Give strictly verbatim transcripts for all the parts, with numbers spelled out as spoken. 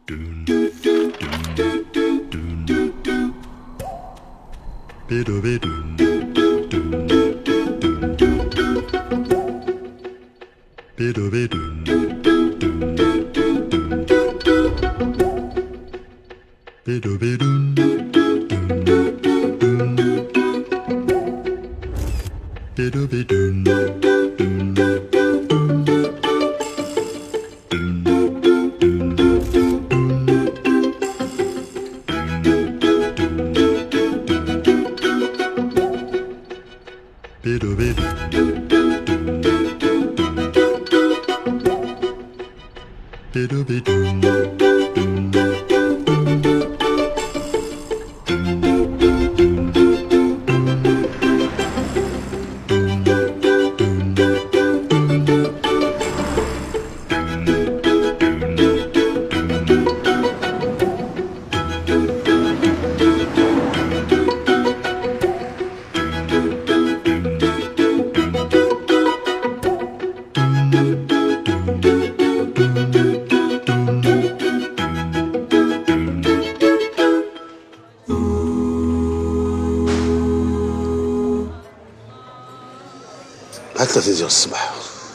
ثلاثة ديال الصباح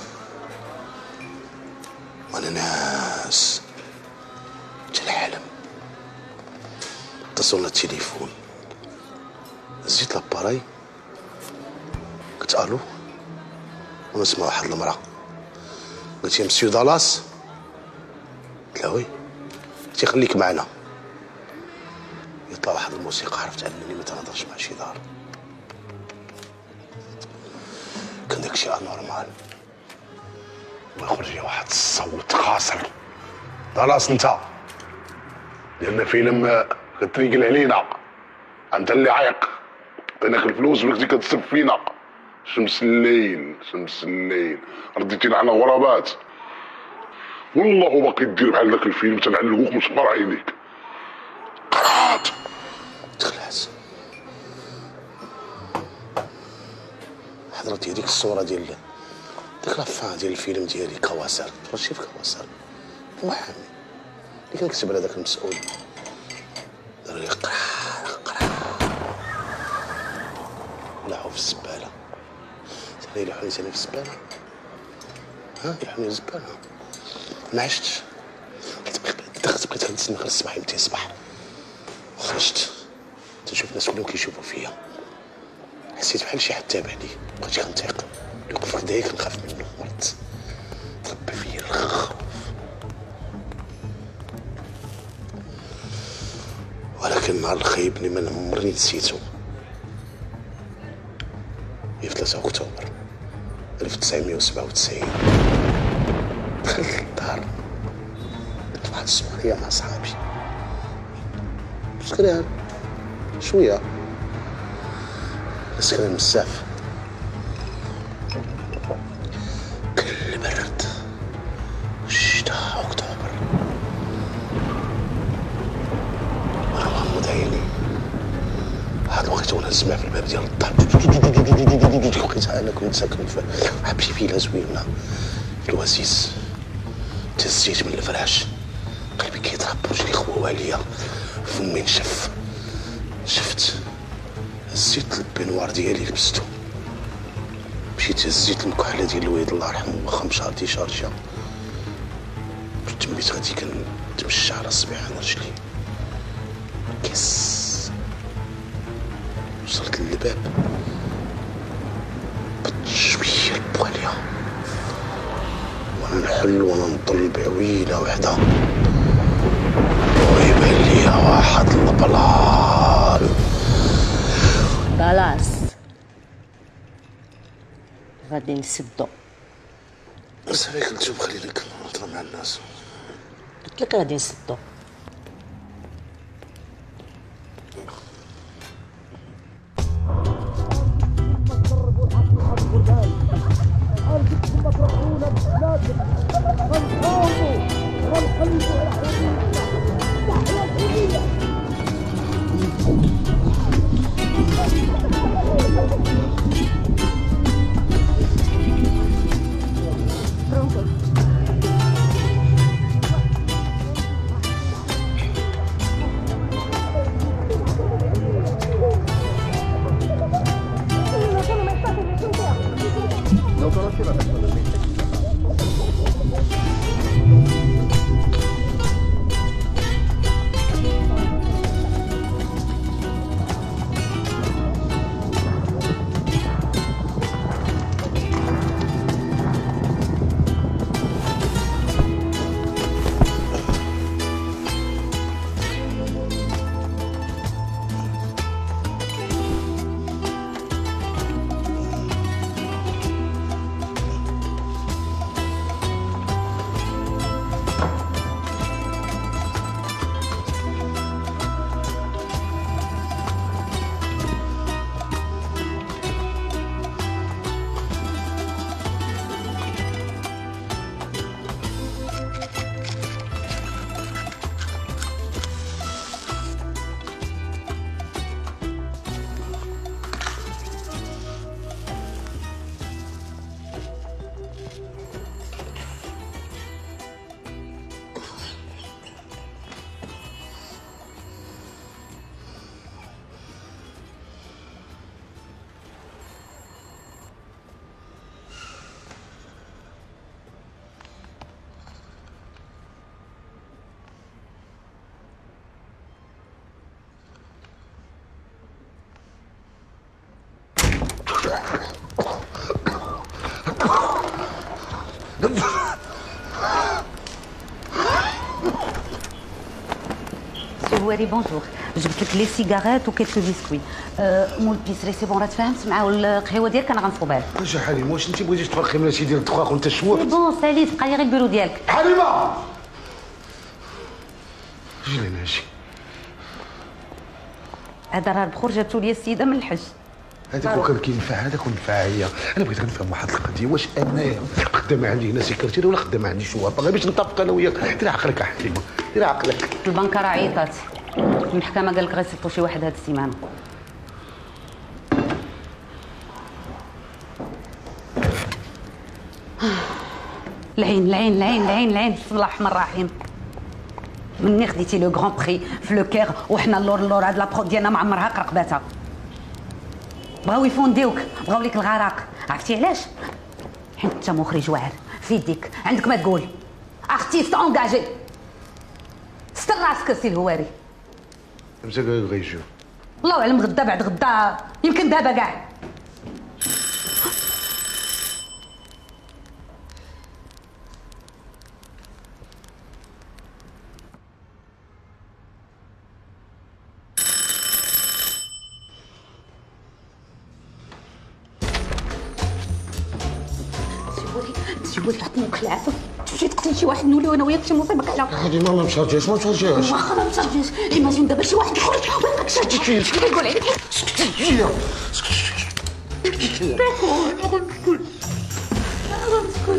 وانا ناعس حتى الحلم. اتصلنا التليفون، زيت لاباراي، قلت الو ونسمع واحد المراه، قلت يا مسيو دالاس، قلت لها وي، قلت خليك معنا. يطلع واحد الموسيقى، عرفت انني ما تنهضرش مع شي دار، كان داكشي انورمال. ويخرج لي واحد الصوت قاصر، دالاس انت لان فيلم كتريقل علينا، انت اللي عايق، عطيناك الفلوس ولكتي كتسب فينا. شمس الليل شمس الليل رديتينا على غرابات، والله باقي دير بحال داك الفيلم تنعلقوك من شقر عينيك. قرات تخلعت، حضرت هذيك الصوره ديال ديك لافان ديال الفيلم ديالي كواسر، تفرجتي في كواسر المحامي اللي كان كتب على داك المسؤول، دار لي قرا قرا ولعوا في الزباله. ثاني يلوحوني ثاني في الزباله، ها يلوحوني في الزباله. ما عشتش، دخلت بقيت كنتسنى غير الصباح يمتي الصباح، وخرجت تنشوف الناس كلهم كيشوفوا فيا، حسيت بحال شي حد تابعني، مبقيتش كنطيق، اللي وقف قدايا كنخاف منه، مرضت تربى فيا الخوف. ولكن النهار اللي خيبني ما عمرني نسيتو، هي في ثلاثة أكتوبر ألف وتسعمية وسبعة وتسعين. دخلت للدار، درت واحد السواريه مع صحابي، سكران شويه، سكران بزاف، كل برد، الشتاء أكتوبر، وانا مغمض عيني. واحد الوقت وانا نسمع في الباب ديال الدار، لقيت انا كنت ساكن في واحد بيبيله زوينه في الواسيس، تهزيت من الفراش، قلبي كيضرب، رجلي خواو عليا، فمي نشف، شفت هزيت البنوار ديالي لبستو، مشيت هزيت المكحله ديال الوالد الله يرحمه، واخا مشى عندي شارجه، تميت غادي كنتمشى على صبيح على رجلي، كيس وصلت للباب بشويه البواليا، وانا نحل وانا نطل بعويله وحده، ويبان ليا واحد البلال. دالاس غادي نسدو. صافي قلت خلينا نهضروا مع الناس، قلت لك غادي نسدو. سي هواري بونجور، جبت لك لي سيجارات وكيلكو بيسكوي. أه مول بيسري سي بون، راه تفاهمت معاه القهوه ديالك انا غنصوبها لك. اجا حليمه، واش انت بغيتيش تفرقي من هادشي ديال الدقاق وانت شوف؟ سي بون ساليت، بقى لي غير البيرو ديالك. حليمه اجي لهنا اجي. هذا راه البخور جابتو لي السيده من الحج. هذاك وكان كينفع هذاك ونفع هي. انا بغيت غنفهم واحد القضيه، واش انا خدامه عندي هنا سيكرتير ولا خدامه عندي شوارطه؟ غير باش نتفق انا وياك. دير عقلك يا حليمه، دير عقلك. البنكه راه عيطات، المحكمه قال لك غيسيطوا شي واحد هاد السيمانه. العين العين العين العين العين، بسم الله الرحمن الرحيم. مني خديتي لو غران بري في لو كير وحنا اللور اللور هاد لابرود ديالنا ما عمرها قرقباتها. بغاو يفونديوك، بغاو ليك الغرق. عرفتي علاش؟ حيت انت مخرج واعر في يديك، عندك ما تقول. ارتيست اونجاجي. ستر راسك سي الهواري. متى قال غيجيو؟ الله اعلم، غدا بعد غدا، يمكن دابا كاع. سيبولي عطنوك العافيه، تمشي تقتل شي واحد نوليو انا وياك شي مصيبه كاع. هادي ما ما مشارجاش ما مشارجاش. واخا ما مشارجيش، ايماجين دابا شي واحد يخرج ويلقاك شارجي. شنو كيقول عليك؟ سكتي شويه سكتي شويه. داكور، انا غنسكت انا غنسكت.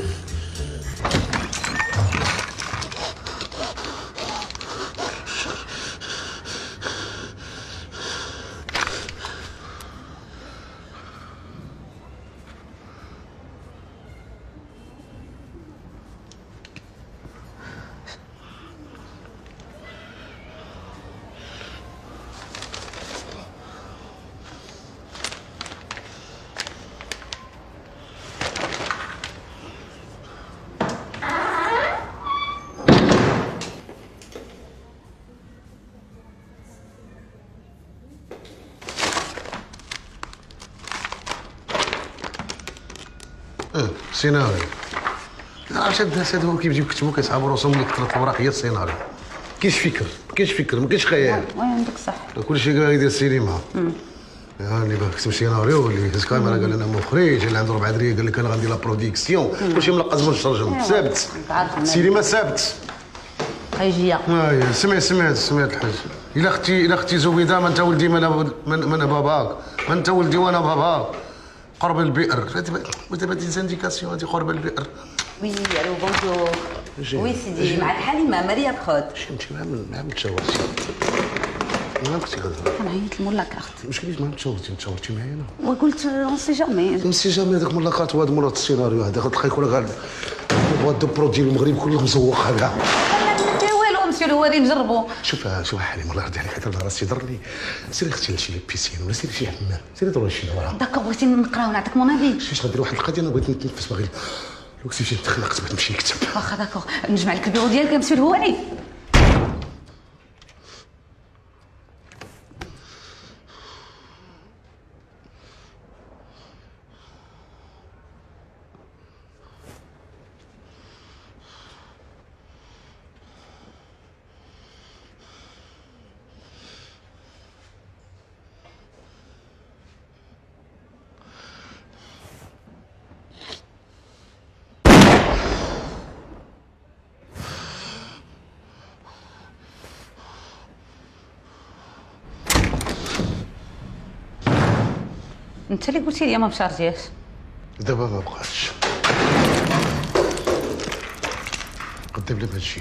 اه سيناريو. عرفت هاد الناس هادو كيبداو يكتبوا كيصعبوا راسهم ملي كثرت الاوراق هي السيناريو. كاينش فكر، ما كاينش فكر، ما كاينش خيال. وي عندك صح. كلشي قال يدير السينما. اللي بغى يكتب سيناريو، اللي هز كاميرا قال انا مخرج، اللي عنده ربع دريه قال لك انا غندير لا بروديكسيون، كلشي ملقز من الشرجم. سابت السينما سابت. خيجيه. اي سمعت سمعت سمعت الحاج. الا اختي الا اختي زبيده ما انت ولدي ما انا من انا باباك، ما انت ولدي وانا باباك. قرب البئر، ودابا دي زانديكاسيون هادي قرب البئر. وي الو بونجور. وي سيدي، معك حليمه ماريا بخوت. شمتي مع من مع من تشاورتي. ما كنتي كتهضر. كنعيط لمولا كارت. واش كيفاش ما تشاورتي تشاورتي معايا انا؟ وقلت اون سي جامي. اون سي جامي هذاك مولا كارت وهذا مولا السيناريو هذا غتلقى يكون كاع البواط دو برو ديال المغرب كله مزوقها كاع. والو مسيو الهواري نجربو. شوف شوف حليم الله يرضي عليك، حيت انا راسي ضرني. سيري اختي لشي بيسين ولا سيري شي حمام، سيري ضروري شي دورة. داكا بغيتي نقرا ونعطيك مون افي. شوف غدير واحد القضيه انا بغيت نتنفس باغي الاكسجين تخلق تبغي تمشي نكتب. واخا داكور، نجمع لك البيرو ديالك يا مسيو الهواري. انت اللي قلتي لي ما مشارجياش. دابا ما بقاش. قدام لي بهادشي.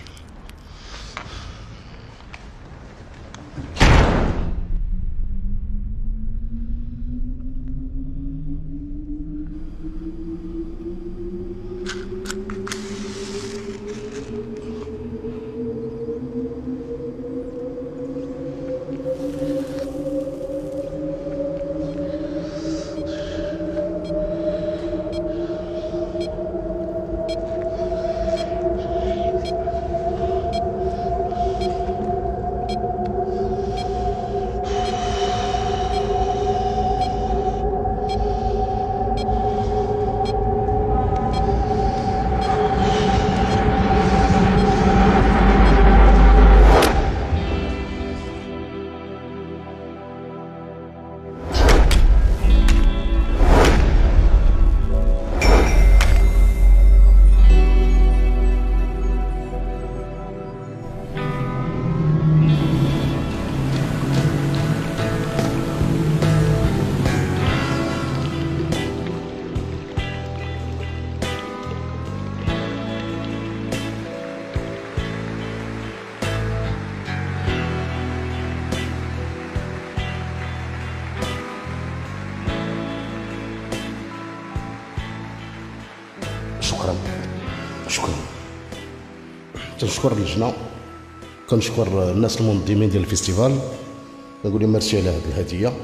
شكرا. تنشكر اللجنه، كنشكر الناس المنظمين ديال الفيستيفال، كنقول لهم ميرسي على هذه الهديه.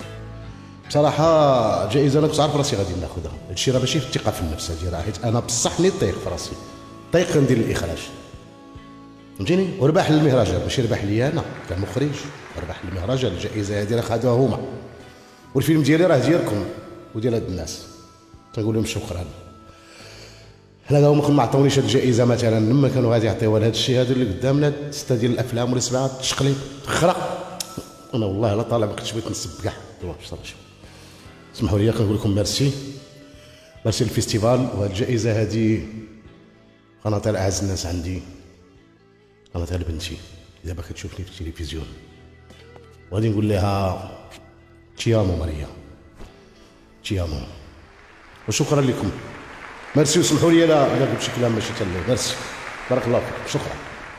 بصراحه جائزه انا كنت عارف راسي غادي ناخذها، هادشي راه ماشي في الثقه في النفس هادي، راه حيت انا بصح ني طايق في راسي، طايق كندير الاخراج، فهمتيني؟ ورباح للمهرجان ماشي رباح ليا انا كمخرج، رباح للمهرجان. الجائزه هذه راه خدوها هما، والفيلم ديالي راه ديالكم وديال هاد الناس، تنقول لهم شكرا. حنا هما ما عطاونيش هاد الجائزه مثلا، لما كانوا غادي يعطيوها لهاد الشيء هذا اللي قدامنا، هاد سته ديال الافلام ولا سبعه التشقليب خرا، انا والله لا طالع ما كنتش بغيت نسب كاع. اسمحوا لي كنقول لكم ميرسي، ميرسي للفيستيفال. وهاد الجائزه هادي غنعطيها لاعز الناس عندي، غنعطيها لبنتي دابا كتشوفني في التلفزيون، وغادي نقول لها تيامو ماريا، تيامو، وشكرا لكم. ميرسي، وسمحوا لي لا لا قلت شي كلام ماشي تالي. ميرسي، بارك الله فيك، شكرا.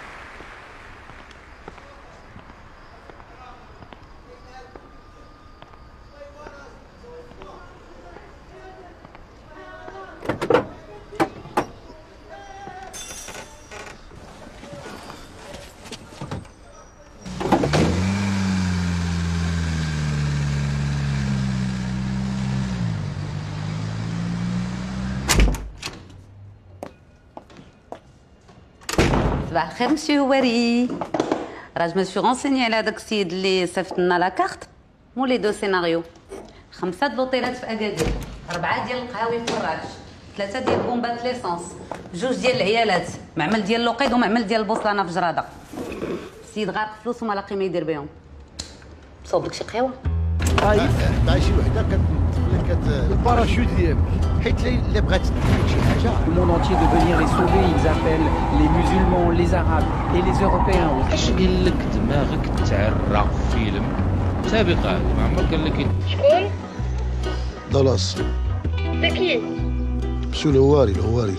صباح الخير مسيو هواري. راه جو مسو رونسيني على هذاك السيد اللي صيفط لنا لا كارت مولي دو سيناريو. خمسه د لوطيلات في اكادير، اربعه ديال القهاوي في مراكش، ثلاثه ديال بومبات ليسونس، جوج ديال العيالات، معمل ديال اللوقيد ومعمل ديال البوصلانه في جراده. السيد غارق فلوس وما لاقي ما يدير بهم. صوب لك شي قهوه؟ طيب مع شي وحده كت الباراشوت ديالك، حيت اللي بغات تدير شي حاجه le monde entier de venir les sauver. Ils appellent les musulmans, les arabes et les européens aussi. اش قال لك دماغك تعرق في فيلم سابقا؟ ما عمرك قال لك شكون؟ دالاس. ده كي؟ شو الهواري الهواري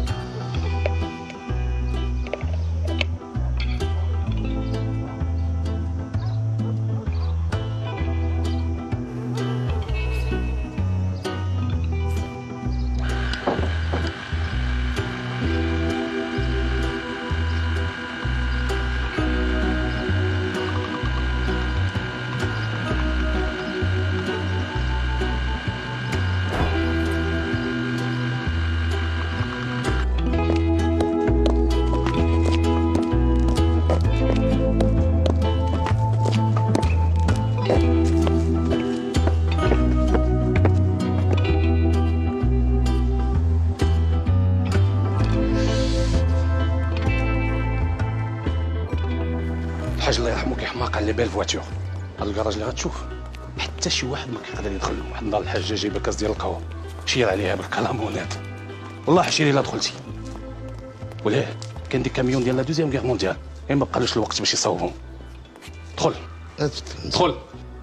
الحاج الله يرحمه كيحماق على لي بيل فواتور. هاد الكراج اللي غتشوف حتى شي واحد ما كيقدر يدخل. واحد النهار الحاجه جايبه كاس ديال القهوه شير عليها بالكلامونات، والله حشيري الا دخلتي. وليه كان دي كاميون ديال لا دوزيام غير مونديال، غير ما بقالوش الوقت باش يصاوبهم. دخل دخل.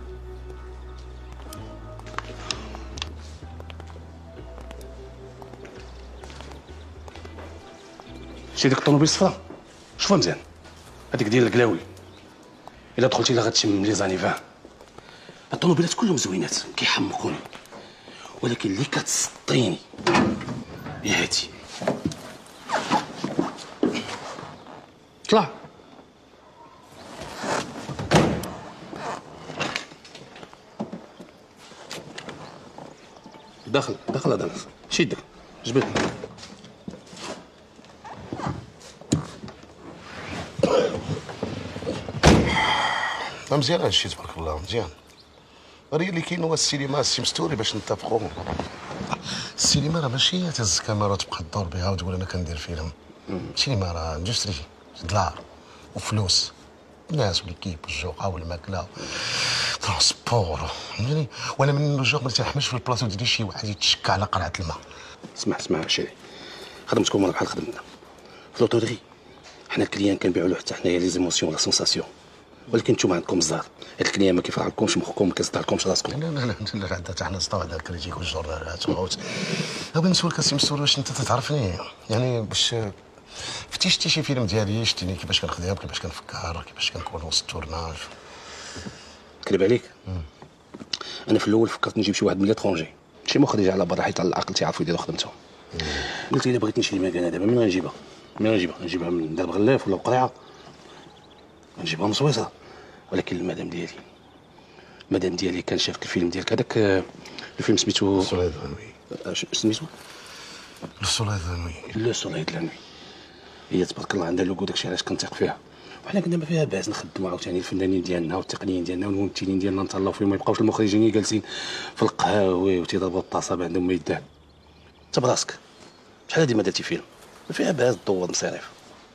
شي ديك الطوموبيل الصفراء شوفها مزيان، هذيك ديال الكلاوي، الا دخلتي لا غتشم لي زانيفان. الطوموبيلات كلهم زوينات كيحمقوني، ولكن اللي كتسطيني هي هادي. طلع داخل داخل هذا شدك جبدني. مزيان هادشي تبارك الله مزيان. غير اللي كاين هو السينما السي مستوري باش نتفقوا. السينما راه ماشي تهز كاميرا تبقى تدور بها وتقول انا كندير فيلم. السينما راه اندستري، دولار وفلوس، الناس والكيب والجوقه والماكله ترونسبور، فهمتني. وانا من الجوق ما تنحملش في البلاصه ديالي شي واحد يتشكى على قرعه الماء. اسمع اسمع شيري، خدمتكم انا بحال خدمتنا في لوطوري. حنا الكليان كنبيعوا له حتى حنايا لي زيموسيون لا سونساسيون، ولكن نتوما عندكم الزهر. هاد الكليان ما كيفرحلكمش مخكم، ما كيصدعلكمش راسكم. لا لا لا لا عندها حتى حنا نسطاو هذا الكريتيك والجورنالات وغوت. بغيت نسولك السي مستور واش انت تتعرفني، يعني باش فتي شتي شي فيلم ديالي، شتيني كيفاش كنخدم، كيفاش كنفكر، كيفاش كنكون وسط التورناج. كذب عليك، انا في الاول فكرت نجيب شي واحد من ليترونجي، شي مخرج على برا حيت على الاقل تيعرفوا يديروا خدمتهم. قلت الا بغيت نشري مكانه دابا من غنجيبها من غنجيبها نجيبها من دار بغلاف ولا بقريعه نجيبها من سويسرا. ولكن المدام ديالي المدام ديالي كان شافت الفيلم ديالك هذاك الفيلم سميتو السوليد لانوي. سميتو السوليد لانوي. لو سوليد لانوي. هي تبارك الله عندها لوغو داكشي علاش كنثيق فيها. وحنا كنا ما فيها باس نخدموا عاوتاني الفنانين ديالنا والتقنيين ديالنا والممثلين ديالنا نتهلاو فيهم، ما يبقاوش المخرجين جالسين في القهاوي وتيضربوا الطاسه عندهم ما يدار. انت براسك شحال هادي ما درتي فيلم ما فيها باس تدور مصاريف.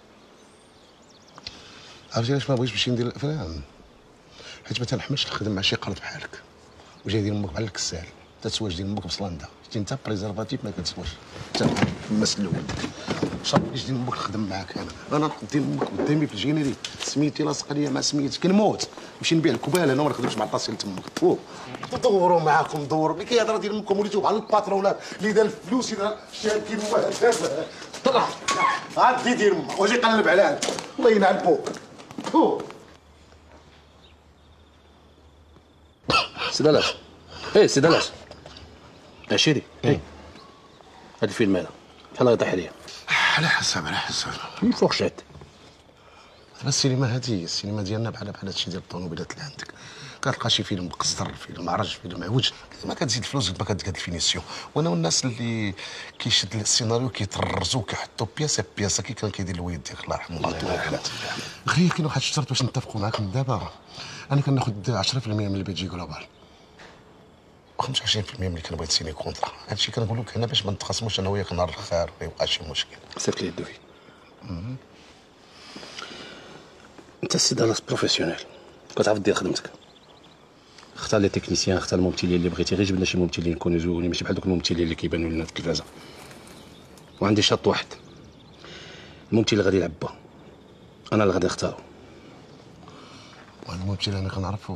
عرفتي علاش ما بغيتش نمشي ندير الافلام؟ حيت ما تنحملش نخدم مع شي قرد بحالك وجاي ديال امك بحال الكسال. تتسواج ديال امك بصلانده، شتي انت بريزرفاتيف ما كتسواش. انت مسلول صافي باش ديال امك نخدم معاك انا. انا نحط ديال امك قدامي في الجينيري، سميتي لاصق ليا مع سميتك كنموت نمشي نبيع الكبال انا وما نخدمش مع الطاسيل تمك. فوق دوروا معاكم دوروا ملي كيهضر ديال امكم وليتو بحال الباترونات اللي دار الفلوس يدار شاركين واحد. طلع عاد ديال امك واجي قلب على هذا الله ينعل بوك. فوق سي دلاش ايه سي دلاش عشيري ايه هاد الفيلم هذا شحال غيطيح عليا؟ على حسب على حسب فوق شاد. دابا السينما هادي السينما ديالنا بحال بحال هادشي ديال الطوموبيلات اللي عندك. كتلقى شي فيلم مقصر، فيلم عرج، فيلم معوج، ما كتزيد الفلوس قد ما كدير الفينيسيون. وانا والناس اللي كيشد السيناريو كيطرزو كيحطوا بياسه بياسه كي كان كيدير الوالد ديالك الله يرحمه. الله يرحمه. غير كاين واحد الشرط باش نتفقوا معاك من دابا. انا كناخذ عشرة في المية من البيجي جلوبال خمسة وعشرين في المية ملي كنبغي تسيني كونطرا. هادشي كنقول لك هنا باش ما نتخاصموش انا وياك نهار الاخر ما يبقاش شي مشكل. صيفط لي الدوفي. انت السي دالاس بروفيسيونيل كتعرف دير خدمتك. اختار لي تكنيسيان، اختار الممثلين اللي بغيتي، غير جبد لنا شي ممثلين يكونوا زوينين ماشي بحال دوك الممثلين اللي كيبانوا لنا في التلفازه. وعندي شرط واحد، الممثل اللي غادي يلعب با انا اللي غادي نختارو. والممثل انا كنعرفو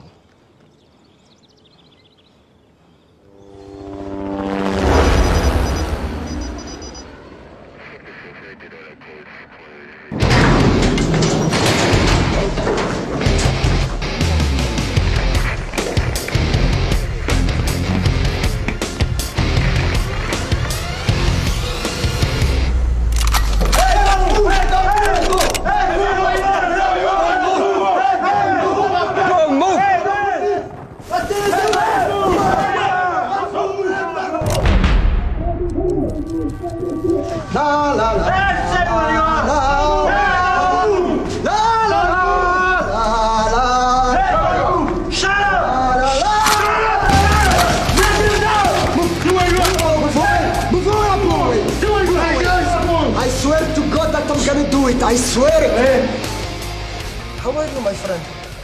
I swear it! Hey. How are you, my friend?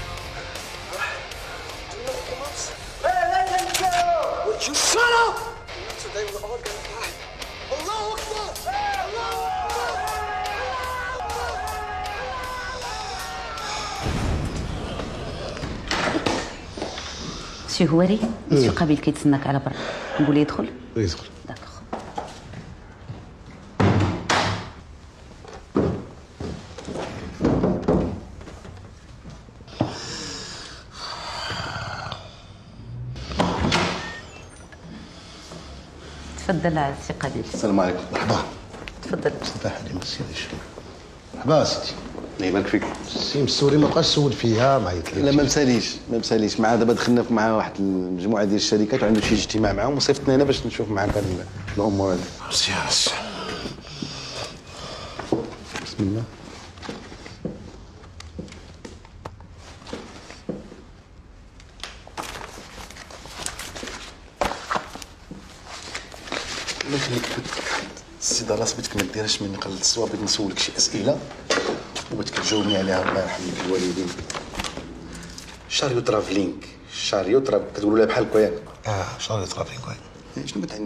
Hey, let him go! Would you shut up? Today we're all gonna die. Allahu Akbar! Hey, Allahu Akbar! سي هواري سي قابيل كيتسناك على برا. نقول يدخل؟ يدخل. داكوغ. تفضل سي قابيل. السلام عليكم. مرحبا. تفضل. صباح عليك ما تسيريش. مرحبا سيدي. الله يبارك فيك. السي مسوري ما بقاش تسول فيها ما عيط لا ما مساليش ما مساليش مع دابا دخلنا مع واحد المجموعه ديال الشركات وعنده شي اجتماع معاهم وصيفطنا هنا باش نشوف معاك هاد الامور هادي. مزيان. بسم الله. الله يخليك السي دالاس بغيتك ما ديرهاش مني قلة الصواب. بغيت نسولك شي اسئله وبغيتك تجاوبني عليها الله يرحم لك الوالدين. شاريو ترافلينغ شاريو تراف كتقولوا لها بحال هكا ياك؟ اه شاريو ترافلينغ. شنو كتعني؟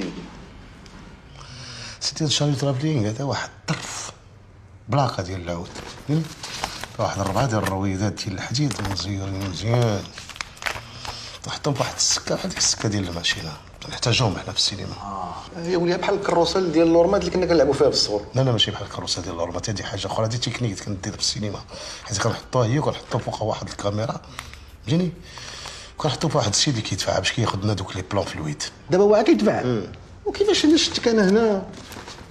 سيدي شاريو ترافلينغ هذا واحد الطرف بلاكه ديال العود، واحد الربعه ديال الرويدات ديال الحديد مزيورين مزيان نحطهم فواحد السكه بحال ديك السكه ديال الماشينه نحتاجوهم حنا في السينما. اه هي وليها بحال الكروسال ديال اللورمات اللي كنا كنلعبوا فيها في الصغر. لا لا ماشي بحال الكروسال ديال اللورمات، هذه حاجه اخرى، هذه تكنيك كندير في السينما حيت كنحطوها هي وكنحطو فوقها واحد الكاميرا فهمتيني وكنحطو فواحد السيدي كيدفع باش كياخذ لنا دوك لي بلون فلويد. دابا هو كيدفع وكيفاش انا شفتك انا هنا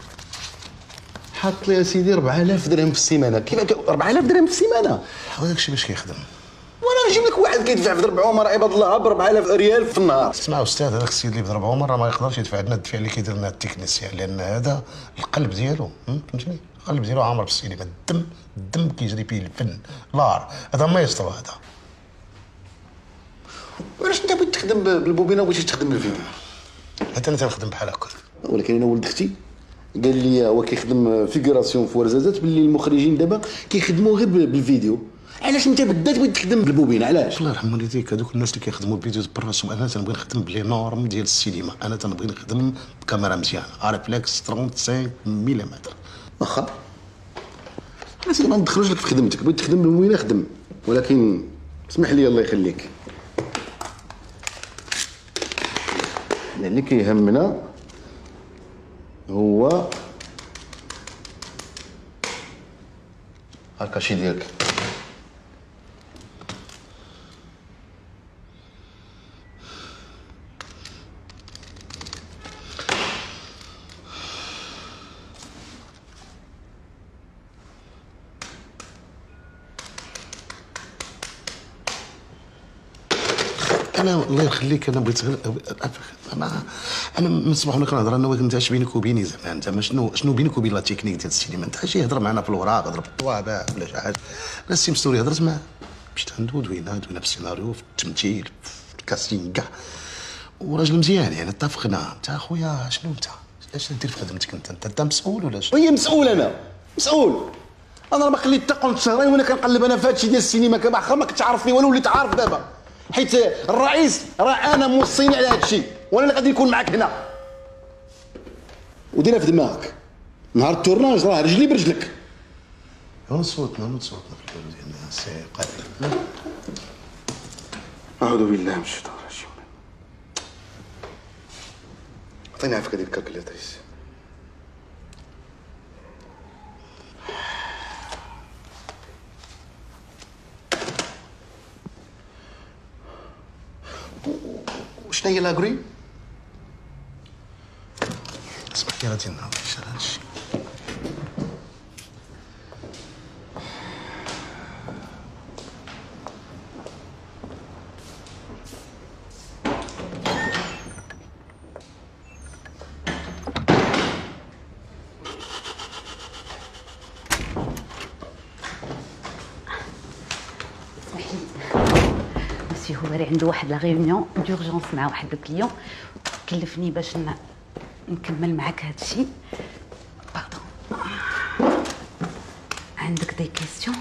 حاط لي سيدي أربعة آلاف درهم في السيمانه. كيف أربعة آلاف درهم في السيمانه؟ هذاك الشيء باش كيخدم؟ وانا نجيب لك واحد كيدفع في ضرب عمر عباد الله ب أربعة آلاف ريال في النهار. اسمع استاذ، هذاك السيد اللي بضرب عمر ما يقدرش يدفع لنا الدفع اللي كيدير لنا التكنيسيان، لان هذا القلب ديالو، فهمتني؟ القلب ديالو عامر بالسينما، الدم الدم كيجري فيه الفن لار، هذا ما يسطر هذا. علاش انت بغيت تخدم بالبوبينه وبغيتي تخدم بالفيديو؟ حتى انا تنخدم بحال هكا. ولكن انا ولد اختي قال لي هو كيخدم فيغوراسيون في ورزازات باللي المخرجين دابا كيخدموا غير بالفيديو. علاش انت بالذات بغيت تخدم بالبوبينه؟ علاش؟ الله يرحم والديك، هذوك الناس اللي كيخدموا بالفيديو براسهم، انا تنبغي نخدم بلي نورم ديال السينما، انا تنبغي نخدم بكاميرا مزيانه، ريفلكس خمسة وثلاثين مليمتر. واخا انا سيدي ما ندخلوش لك في خدمتك، بغيت تخدم بالبوبينه خدم، ولكن اسمح لي الله يخليك، حنا اللي كيهمنا هو هاكا شي ديالك. انا الله يخليك انا بغيت غير انا انا من الصباح وانا كنهضر انا وانت اش بينك وبيني زعما انت شنو شنو بينك وبين لا تكنيك ديال السينما؟ انت اجي يهضر معنا في الوراق، هضر بالطوابع ولا شي حاجه. انا السي مستوري هضرت معاه، مشيت عنده دوينا دوينا في السيناريو في التمثيل في الكاستينغ كاع، وراجل مزيان يعني اتفقنا. انت اخويا شنو انت اش دير في خدمتك؟ انت انت, انت مسؤول ولا شنو؟ هي مسؤول، انا مسؤول. انا ما خليت حتى قلت شهرين وانا كنقلب انا في هادشي ديال السينما، كباخا ما كنتش عارفني ولا وليت عارف دابا، حيت الرئيس راه انا موصيني على هادشي وانا اللي غادي نكون معاك هنا. وديرها في دماغك، نهار التورناج راه رجلي برجلك. هون صوتنا هون صوتنا في الحلول ديالنا سي قادر. اعوذ بالله من الشيطان الرجيم. عطيني عافاك هذيك الكالكوليتريس. وشنو هي لاغري؟ اسمح لي غادي نهضر على هادشي. مسيو هو راه عنده واحد لا ريونيون دورجونس مع واحد الكليون، كلفني باش نكمل معاك هذا الشيء. باردون، عندك دي كيستيون؟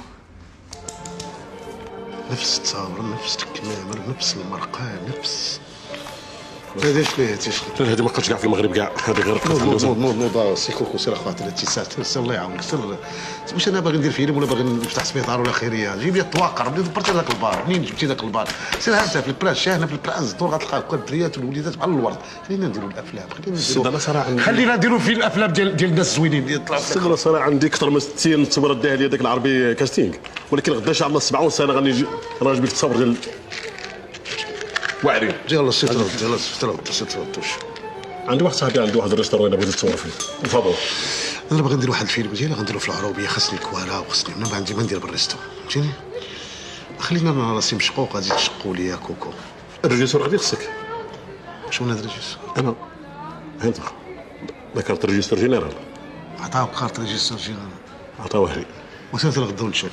نفس التصاور، نفس الكمامر، نفس المرقه، نفس هذا شنو هذا شنو؟ هذه ما بقاتش كاع في المغرب كاع، هذه غير نوض نوض نوض سي كوكو سير اخواتي الاتساعات سير الله يعاونك سير. واش انا باغي ندير فيلم ولا باغي نفتح سبيطار ولا خيريه؟ جيب لي الطواقر بدي دبرتي هذاك البار، منين جبتي ذاك البار؟ سير انت في البلاش، هنا في البلاص دور غتلقى الدريات والوليدات بحال الورد. خلينا نديروا الافلام، خلينا نديروا انا صراحه خلينا نديروا في الافلام ديال ديال الناس الزوينين يطلعوا. انا صراحه عندي اكثر من ستين تمرد ديالي هذاك العربي كاستينغ، ولكن غدا ان شاء الله سبعين سنه غنجي راجل بك التصاور ديال واعرين. يلا سير ترد يلا سير ترد سير ترد. عندي واحد صاحبي عنده واحد الريستورون بغيت نتصور فيه، تفضل. انا باغي ندير واحد الفيلم ديالي غنديرو في العروبيه، خاصني الكوالا وخاصني انا ما عندي ما ندير بالريستو، فهمتيني؟ خلينا انا راسي مشقوق غادي تشقوا ليا كوكو. الريجيسور غادي خصك. شكون هذا الريجيسور؟ انا انت ذكرت الريجيسور جينيرال، عطاو كارت ريجيسور جينيرال، عطاوه لي وسير غدا نشوف.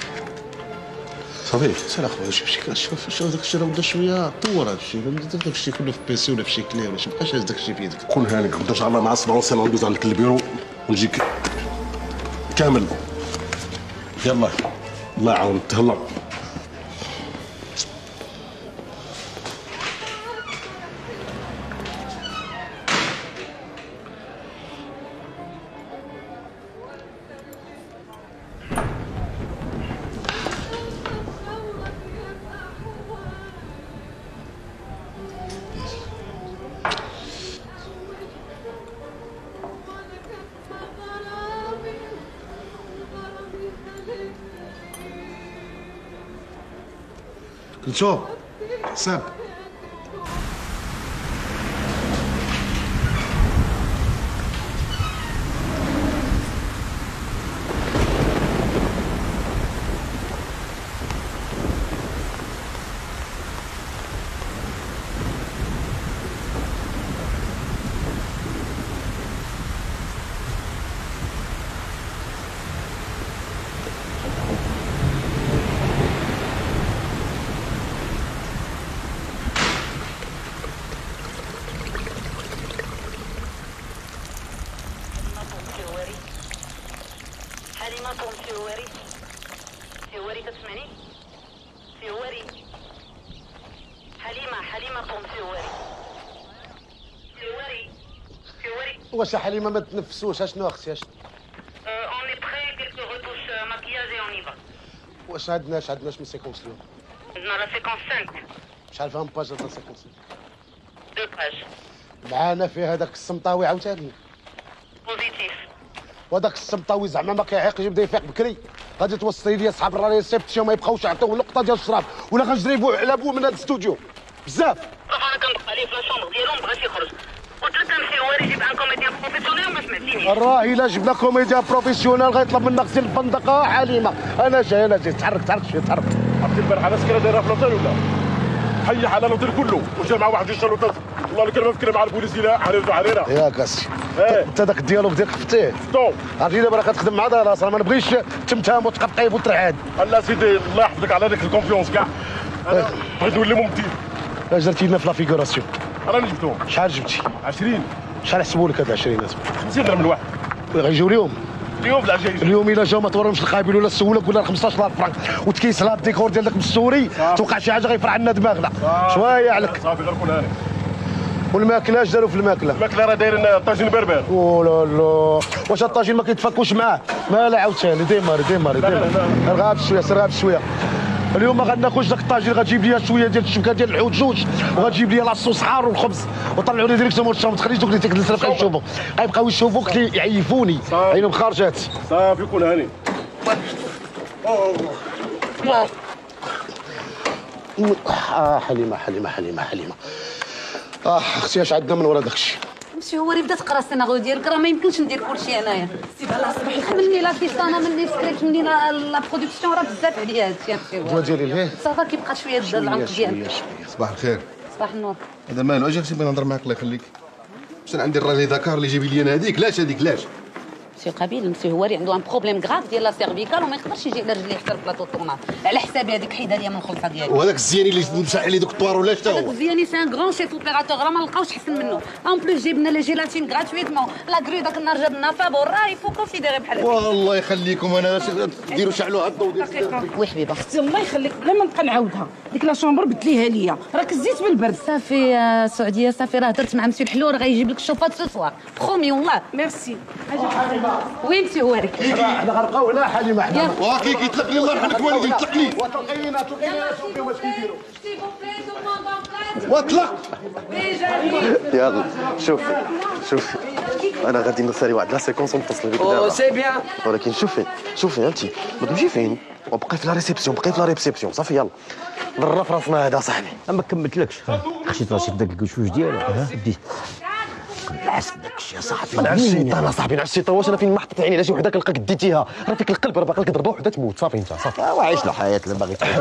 صافي سير اخويا شوف شي شوف شوف داك الشيء راه بدا شويه طور هذا الشيء، داك الشيء كله في بيسي ولا في شي كلي ولا شي بقاش هاز داك الشيء في يدك. كلها لك غدا ان شاء الله مع سبعين سنه ندوز عندك البيرو ونجيك كامل. يلا الله يعاون تهلا. كلثوم حساب حليمة سي هواري سي هواري كتسمعني؟ سي هواري حليمة حليمة سي هواري سي هواري سي هواري واش حليمه ما تنفسوش؟ اشنو اختي؟ اشنو؟ اون اي بري كيلكو روتوش ماكياج اي اون اي فا. واش عندناش عندناش من سيكونس اليوم؟ عندنا لا سيكونس خمسة. شحال فيها من باج هاد لا سيكونس؟ دو باج. معانا فيه هذاك السمطاوي عاوتاني بوزيتيف. وهذاك السمطاوي زعما ما كيعيقش يبدا يفيق بكري. غادي توصلي لي صحاب الريسبسيون ما يبقاوش يعطيوه لقطه ديال الشراب ولا غنجريبو على بو من هذا الاستوديو بزاف. انا كندق عليه في لاشومبر ديالو مبغاش يخرج. قلت له تمشي هو يجيب ان كوميديان بروفيسيونيل وما سمعتينيش. راه الا جبنا كوميديان بروفيسيونيل غيطلب منا غسيل البندقه حليمه. انا جاي انا جاي تحرك تحرك شويه تحرك. عرفتي البارحه ناس كانوا دايره في الاوتيل ولا؟ حي على الاوتيل كله وجا مع واحد جوج شالوطات. والله لو كان ما فكر مع البوليس لا حريرتو علينا. ياك اسي انت داك الديالوج ديالك خفتيه. خفتو. عرفتي دابا راه كتخدم مع دار راسها ما نبغيش تمتهم وتقطعي وترعاد. لا سيدي الله يحفظك على ديك الكونفيونس كاع. انا بغيت نولي ممثل. اش درتي لنا في لا فيغوراسيون؟ انا اللي جبتهم. شحال جبتي؟ عشرين. شحال حسبوا لك هاد عشرين اسمع؟ خمسين درهم الواحد. غيجيو اليوم؟ اليوم لا جاي. اليوم الا جاو ما تورمش القابل ولا السولك ولا خمسطاش ألف فرانك وتكيس لها الديكور ديال داك السوري توقع شي حاجه غيفرع لنا دماغنا. شويه عليك. صافي غير كل هاني. والماكله اش داروا في الماكله؟ الماكله راه دايرين طاجين بربر. او لا لا واش الطاجين ما كيتفكوش معاه؟ ما لا عاوتاني ديماري ديماري ديماري. سير غير بشويه سير غير بشويه. اليوم ما غناكلش داك الطاجين غتجيب لي شويه ديال الشبكه ديال الحوت جوج وغتجيب لي لاصوص حار والخبز وطلعوا لي ديريكتوم من الشام ما تخليش دوك اللي تيكدس بقاو يشوفوا غيبقاو يشوفوك يعيفوني عينهم خارجات. صافي كل هاني. اه حليمه حليمه حليمه حليمه اه اختي اش عندنا من ورا داكشي؟ ماشي هو اللي بدا تقرا السيناريو ديالك راه ما يمكنش ندير كلشي انايا. سي بلا صباح مني لا كيستانا مني سكريبت مني لا لا برودكسيون راه بزاف عليا هادشي امشي الدواء ديالي ليه؟ صافا كيبقى شويه د العنق ديالك. صباح الخير. صباح النور. هذا مالو اجي نبغي نهضر معاك الله يخليك. واش انا عندي الراجل داكار اللي جايب لي انا هذيك لاش هذيك لاش؟ مسيو قبيل مسيو هواري عنده ان بروبليم غراف ديال لا سيرفيكال وما يقدرش يجي على رجليه حتى البلاطو الطوناج على حسابي هذيك حيدها ليا من الخلطه ديالي. وهذاك الزياني اللي مشى عليه دوك الطوار ولا حتى هو؟ هذاك الزياني سي ان غران شيف اوبيراتور راه ما لقاوش حسن منه. اون بلوس جبنا لي جيلاتين غراتويتمون لا كرو داك النهار جابنا فابور راه يفو كونسيديري بحال هكا. والله يخليكم انا ديروا شعلوا هاد الضو ديال وي حبيبه اختي الله يخليك بلا ما نبقى نعاودها ديك لا شومبر بدليها ليا راك زيت بالبرد. صافي يا سعوديه صافي راه هضرت مع مسيو الحلو راه غيجيب لك الشوفات سو سوار برومي والله. ميرسي. وين مسيو هواري؟ حنا غنبقاو هنا حليمه حنا واكي كيطلق لي الله يرحمك والدي يطلق لي وتلقينا تلقينا شوفي واش كيديروا واطلق. يلا شوفي شوفي انا غادي نسالي واحد لا سيكونس ونتصل بك دابا. سي بيان. ولكن شوفي شوفي انت ما تمشي فين وبقي في لا ريسبسيون بقي في لا ريسبسيون صافي يلا ضرب في راسنا هذا صاحبي. ما كملتلكش خشيت راسي بداك الكشوش ديالو بديت نعس بداك الشيء يا صاحبي. نعسيت انا صاحبي نعسيت واش انا فين ما حطيت عيني على شي وحده كنلقاك ديتيها راه فيك القلب راه باقي لك ضربه وحده تموت صافي انت صافي وعيش له حياه اللي باغي تعيش.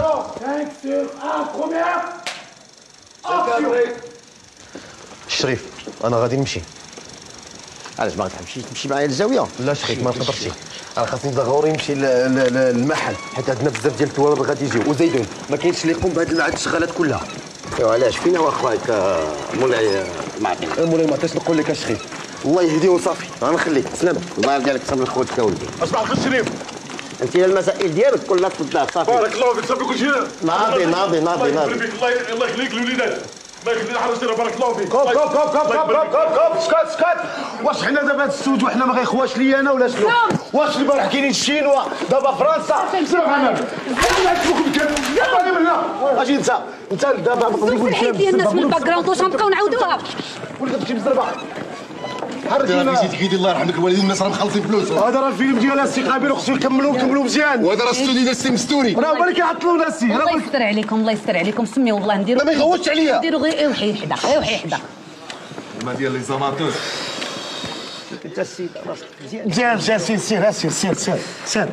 الشريف انا غادي نمشي. علاش باغي تمشي تمشي معايا للزاويه؟ لا شريف ما نقدرش راه خاصني ضروري نمشي للمحل حيت عندنا بزاف ديال التوابل غادي يجيو وزيدون ما كاينش اللي يقوم بهاد المعاد الشغالات كلها. ايوا علاش فين هو اخوياك مولاي معطي؟ مولاي معطيش نقول لك اشريف الله يهديه وصافي غنخليك سلامة. الله ديالك صبر خوتك اولدي. اسمع اخي الشريف انت المسائل ديالك كلها تفضل صافي. بارك الله فيك صافي كلشي ناضي ناضي ناضي ناضي. الله الله يخليك الوليدات الله يخليك حرستينا بارك الله فيك. كوب كوب كوب كوب كوب كوب كوب سكات سكات. واش حنا دابا هاد الاستوديو حنا ما غيخواش ليا انا ولا شنو؟ واش البارح كاينين الشينوا دابا فرنسا سير معنا نعرفوك بكام دابا من هنا اجي انت انت دابا ما نقولش حيد لي الناس من الباك جراوند واش غنبقاو نعاودوها؟ ولد تمشي بزربه حرجينا نسيت كيدير الله يرحمك الوالدين الناس راه مخلصين فلوس. هذا راه الفيلم ديال السي قابل وخصو يكملوا يكملوا مزيان. وهذا راه ستوديو ديال السي مستوري راه هما اللي كيعطلونا السي. الله يستر عليكم الله يستر عليكم سميو الله نديرو ما يغوتش عليا. نديرو غير ايه وحي حدا ايه وحي حدا. ما ديال لي زاماتوس انت السيد راسك مزيان مزيان مزيان سير سير سير سير سير سير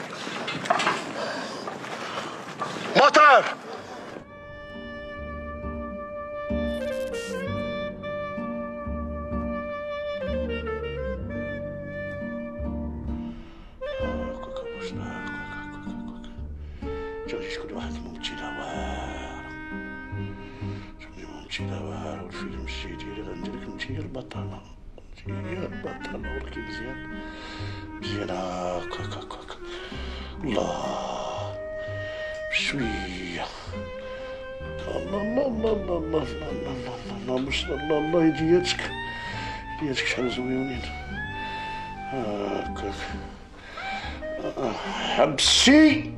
موتور. شكون واحد ممثلة واعرة شكون ممثلة واعرة والفيلم الجاي ديالي غندير لك انت هي البطلة انت هي البطلة ولكن مزيان مزيان هاكا هاكا هاكا الله بشويه. الله الله الله الله الله الله الله الله ما شاء الله الله يدياتك يدياتك شحال زويونين هاكاك. حبسي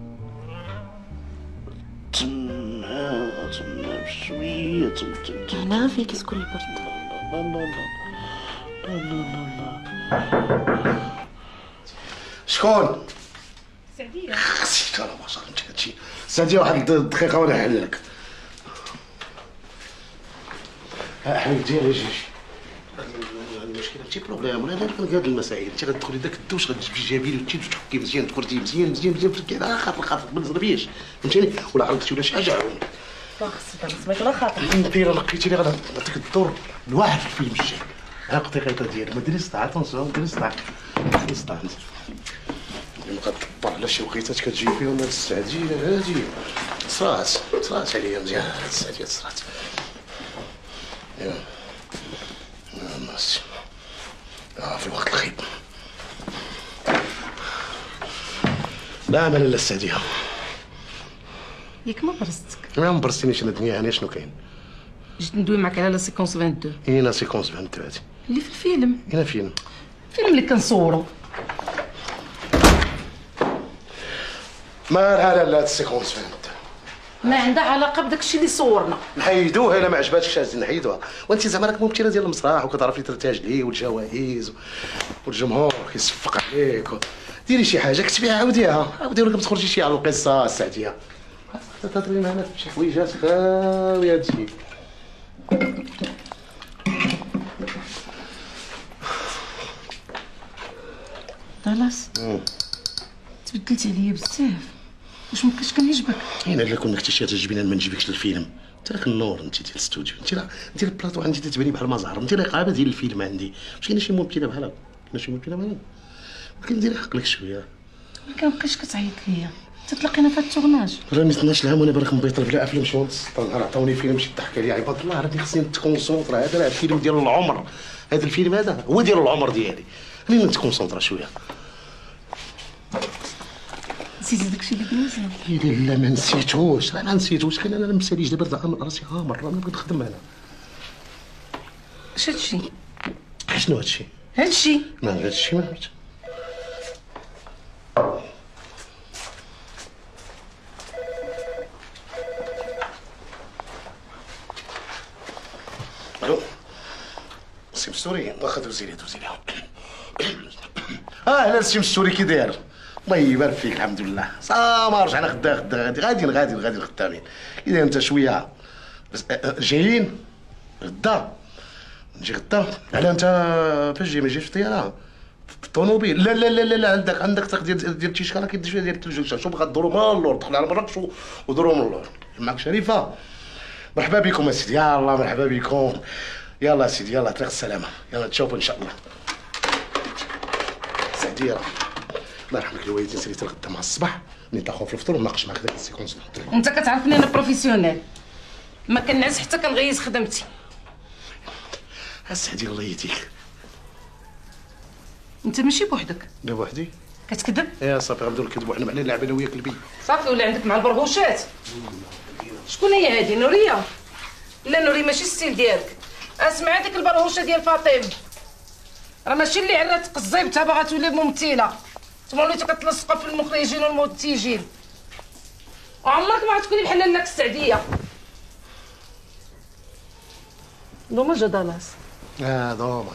تما تما بشويه تم تم تم انا فيك تكون البرد. لا لا لا لا لا لا. شكون؟ سعديه. خسيت انا ما شاء الله انت هادشي. سعديه واحد الدقيقه وانا نحل لك. حبيبتي ديالي جي المشكله ماشي بروبليم ولا لا كان هاد المسائل انت غتدخلي داك الدوش غتجبدي جابيلي وتمشي تحكي مزيان تكرتي مزيان مزيان مزيان كذا خاطر خاطر ما نزربيش فهمتيني ولا عرفتي ولا شي حاجه عاوني. خصك تسمعك ولا خاطر انت الا لقيتي لي غنعطيك الدور لواحد في الفيلم الجاي. ها الدقيقه ديالي ما ديري صداع اتونسيون ما ديري صداع ما ديري صداع انت نبقى تطبر على شي وقيتات كتجي فيهم هاد السعديه هادي صرات صرات عليا مزيان هاد السعديه صرات. ماشي اه في الوقت الخيب لا امل الا السعديه. ياك ما برزتك ما مبرستينيش انا الدنيا هانيه شنو كاين؟ جيت ندوي معاك على لا سيكونس اثنين وعشرين اين سيكونس اثنين وعشرين هادي اللي في الفيلم. اين فين؟ الفيلم اللي كنصورو. ما لها لا هاد السيكونس اثنين وعشرين ما عندها علاقه بداك الشيء اللي صورنا. نحيدوها الا ما عجباتكش عايزين نحيدوها. وانت زعما راك ممثله ديال المسرح وكتعرفي ترتاجلي والجوائز والجمهور كيصفق عليك و... ديري شي حاجه كتبيها عاوديها عاودي ولا كتخرجي شي على القصه السعديه. تهضري معنا في شي حويجات خاوي هادشي. طلاس تبدلتي عليا بزاف واش مابقاش كنعجبك؟ اين الا كنا كنتي شي تعجبيني ما نجيبكش للفيلم. انت راك النور انت ديال الاستوديو انت راه انت البلاطو عندي تتباني بحال المزهر انت رقابه ديال الفيلم عندي. مش كاينه شي ممثله بحال هكا كاينه شي ممثله بحال هكا ولكن ديري حقلك شويه. ما كنبقاش كتعيط ليا تتلاقينا في هاد التورناج. راه ميتناش العام وانا باغي نبيطل بلا افلام شغل نهار عطاوني فيلم شي ضحك عليا عباد الله راني خصني نتكونسونطرا. هذا راه الفيلم ديال العمر. هذا الفيلم هذا هو ديال العمر ديالي. خليني نتكونسونطرا شويه. نسيتي داكشي اللي قلنا. لا لا ما نسيتوش راه ما نسيتوش كان انا مساليش دابا راسي هامر راه نبغي نخدم انا. اش هادشي؟ شنو هادشي؟ هادشي ما هادشي ما فهمتش. الو سي مستوري واخا دوزي لي دوزي لي. اه لا سي مستوري كي داير؟ الله يبارك فيك الحمد لله صافا رجعنا غدا غدا غادي غادي غادي غادي خدامين. اذا انت شويه بس جايين غدا نجي غدا. على انت فاش جاي ما جايش في الطياره في الطوموبيل؟ لا لا لا لا عندك عندك طاق ديال ديال التيشكا كيدير شويه ديال التلفزيون. شوف غدوروا من اللور دخل على مراكش ودوروا من اللور. معك شريفه مرحبا بكم اسيدي. يلا مرحبا بكم. يلا اسيدي يلا طريق السلامه. يلا تشوفوا ان شاء الله. سعديه الله يرحمك الوالدين ساليت الغدا مع الصباح نتلاقاو في الفطور ونناقش معاك داك السيكونس. انت كتعرفني انا بروفيسيونيل ما كنعس حتى كنغيز خدمتي. اسعدي الله يهديك. انت ماشي بوحدك. لا بوحدي كتكذب؟ يا صافي غنبداو نكذبوا حنا معنا نلعب انا وياك البي. صافي ولا عندك مع البرغوشات. شكون هي هادي؟ نوريه؟ لا نوري ماشي الستيل ديالك. اسمع هذيك البرغوشه ديال فاطمه راه ماشي اللي عرات قزيبتها باغا تولي ممثله تما وليتي كتلصقها في المخرجين والمنتجين وعمرك ما غتكوني بحال لك السعديه. دوماج دالاس. اه دوماج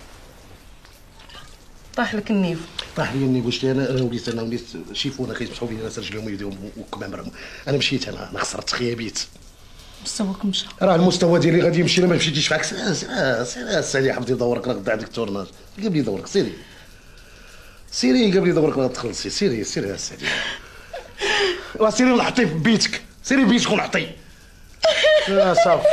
طاح لك النيف. طاح لي النيف. واش انا انا وليت انا وليت شيفونا كيتمسحوا بيا الناس رجليهم ويديهم وكمامرهم. انا مشيت انا انا خسرت خيابيت. مستواك مشى. راه المستوى ديالي غادي يمشي الا ما مشيتيش معاك. سير سيري حفظي دورك راه غدا عندك التورناج. قلب لي دورك سيري سيري قلب لي دورك راه تخلصي. سيري سيري يا سيدي راه سيري ونحطي في بيتك. سيري بيتك ونحطي. اه صافي.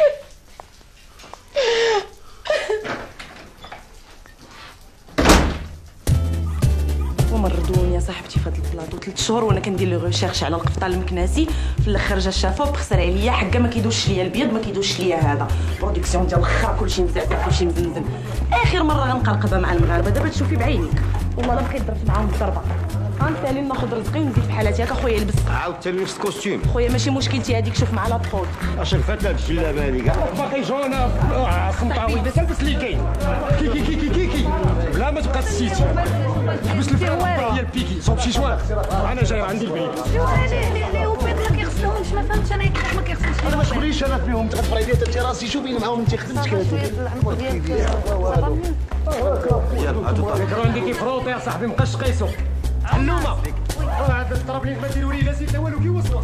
ومردوني يا صاحبتي في هذا البلاطو ثلاث شهور وانا كندير لي ريشيرش على القفطان المكناسي. في الاخر جا شافه وبخسر عليا حكا ما كيدوش ليا البيض ما كيدوش ليا هذا برودكسيون ديال الخرا كلشي مزعزع كلشي مزنزن. اخر مره غنقرقبها مع المغاربه دابا تشوفي بعينيك والله لا بقيت ضربت معاهم الضربه. غنسالي ناخذ رزقي ونزيد في حالاتي هكا خويا لبس عاوتاني نفس الكوستيم خويا ماشي مشكلتي هذيك شوف مع لا برود اش فات هاد الجلابه هادي كاع باقي جونا سمطاوي بس البس اللي كاين كي كي كي كي كي كي بلا ما تبقى تسيتي حبس الفرق ديال بيكي صوب شي شوار انا جاي عندي البيت لي وبيت ما كيغسلوهمش ما فهمتش انا كيفاش ما كيغسلوش انا ما شغليش انا فيهم تغفر عليا انت راسي شوفي معاهم انت خدمتك يلا هادو الطريق عندي كيفروط يا صاحبي مابقاش تقيسو علومه هذا الطراب اللي ما ديروا لي لا زيت لا والو كي وصوص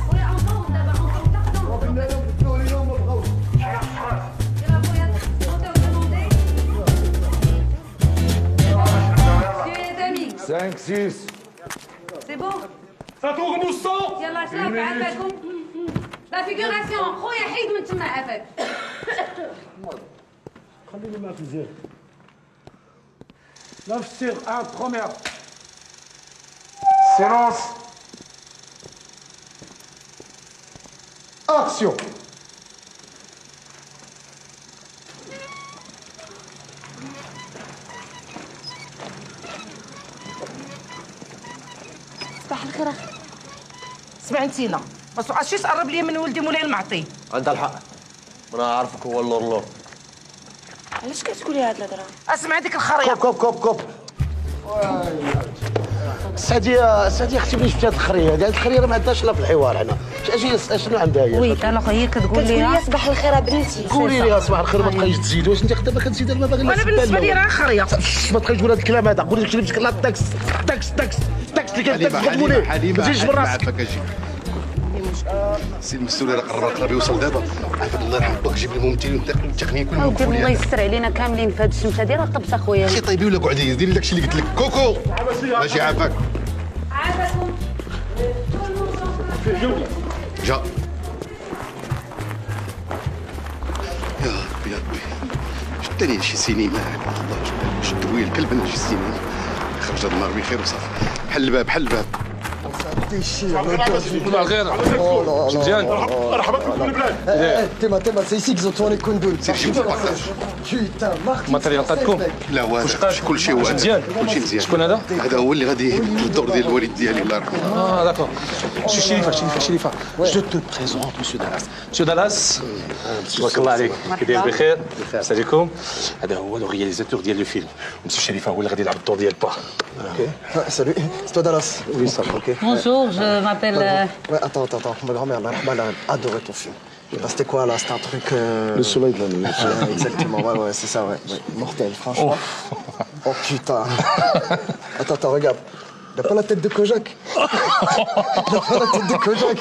cinq, six. C'est bon. Ça tourne au sang. يلا شرب عافاكم. لا فيغوراسيون خويا حيد من تما عافاك. خليني معاك مزيان. لا في السير ان بروميير. Silence. Action. صباح الخير اخي. سمع نتينا ما توقعش تقرب ليا من ولدي مولاي المعطي. عندها الحق انا عارفك هو اللور لور. علاش كتقولي هاد الهضره؟ اسمع ديك الخريه. كوب كوب كوب كوب. سعدي سعدي اختي ملي شفت هاد الخريه هاد الخريه راه ما عندهاش لا في الحوار هنا. اجي شنو عندها هي؟ وي الوغ هي كتقول لي صباح الخير بنتي. قولي لي صباح الخير ما تبقايش تزيد واش انت دابا كتزيد ما باغي. وانا بالنسبه لي راه خريه. ما تبقايش تقول هاد الكلام هذا قولي داكشي اللي مسك لا التاكس تاكس تاكس تاكس اللي كاين تاكس تقولي ما تزيدش من راسك. السي المسؤول راه قرر قرب يوصل دابا عافاك الله يرحم باك جيب لي الممثلين التقنيين كلهم ودي الله يستر علينا كاملين في هاد الشمس هادي راه طبس اخويا. اخي طيبي ولا قعدي ديري داكشي اللي قلت لك كوكو ماشي عافاك عافاكم. جا يا ربي يا ربي شدني شي سينما والله شد ويل الكلب انا شي سينما خرج هاد النهار بخير وصافي بحال الباب بحال الباب صباح الخير مزيان مرحبا بكم بالبلاد. تما تما سي سي كزو توني كوندول بوتان مارك الماتريال قدكم لا والو كلشي واعر مزيان كلشي مزيان. شكون هذا؟ هذا هو اللي غادي يهبط الدور ديال الوالد ديالي الله يرحمه. اه داكور مسيو شريفه شريفه شريفه جو تو بريزونت مسيو دالاس مسيو دالاس تبارك الله عليك كي داير بخير لاباس عليكم. هذا هو لو رياليزاتور ديال لو فيلم مسيو شريفه هو اللي غادي يلعب الدور ديال با. Salut, c'est toi Dallas? Oui, ça va, ok. Bonjour, je m'appelle. Euh... Ouais, attends, attends, attends. Ma grand-mère, elle a adoré ton film. Bah, c'était quoi là? C'était un truc. Euh... Le soleil de la nuit. Ouais, exactement, ouais, ouais, c'est ça, ouais. ouais. Mortel, franchement. Oh, oh putain. Attends, attends, regarde. Il n'a pas la tête de Kojak. Il n'a pas la tête de Kojak.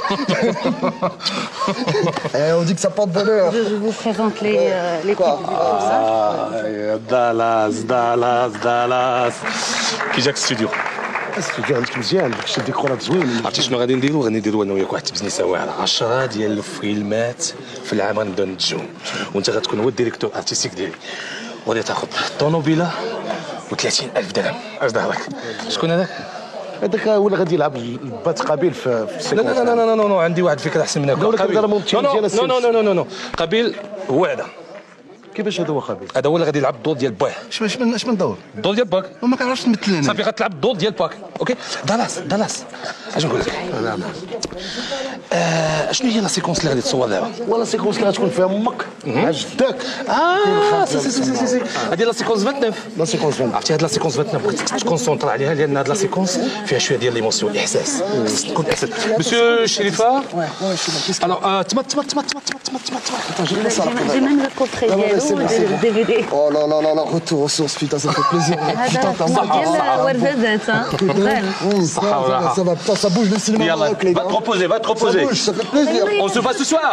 Eh, on dit que ça porte bonheur. Je, je vous présente les euh, les Quoi? آه دالاس دالاس دالاس كي جاك ستوديو؟ الاستوديو عندك مزيان داكشي الديكورات زوين. عرفتي شنو غادي نديرو؟ غادي نديرو انا وياك واحد البزنيسه واعره عشرة ديال الفيلمات في العام غنبداو نتجو وانت غتكون هو الديريكتور ارتستيك ديالي وغادي تاخذ طوموبيله وثلاثين ألف درهم. اش ظهرك؟ شكون هذاك؟ هذاك هو اللي غادي يلعب البات قبيل في لا لا لا لا لا عندي واحد الفكره احسن من هكا. قبيل راه ممثل ديال نو نو نو نو نو قبيل هو هذا. كيفاش هذا هو خبير؟ هذا هو اللي غادي يلعب الدور ديال باه. اش من اش من دور؟ الدور ديال باك وما كنعرفش نمثل انا. صافي غتلعب الدور ديال باك اوكي. دالاس دالاس اش نقول لك؟ نعم. آه شنو هي لا سيكونس اللي غادي تصور دابا؟ ولا سيكونس اللي غتكون فيها امك مع جداك. اه سي سي سي سي سي هذه لا سيكونس ثمانية وعشرين. لا سيكونس ثمانية عرفتي هاد لا سيكونس ثمانية وعشرين بغيتك تكونسونطر عليها لان هاد لا سيكونس فيها شويه ديال ليموسيون الاحساس خصك تكون احساس. مسيو شريفه الوغ تما تما تما تما تما تما تما J'ai même le portrait ديالو دي في دي. Oh là là là là, retour aux sources, putain, ça fait plaisir. هذا ديال وردات ها. صحه وراحه. Ça va, putain, ça bouge le cinéma maroc, les va gars. te reposer va te reposer. Ça bouge, ça fait plaisir. On se voit ce soir.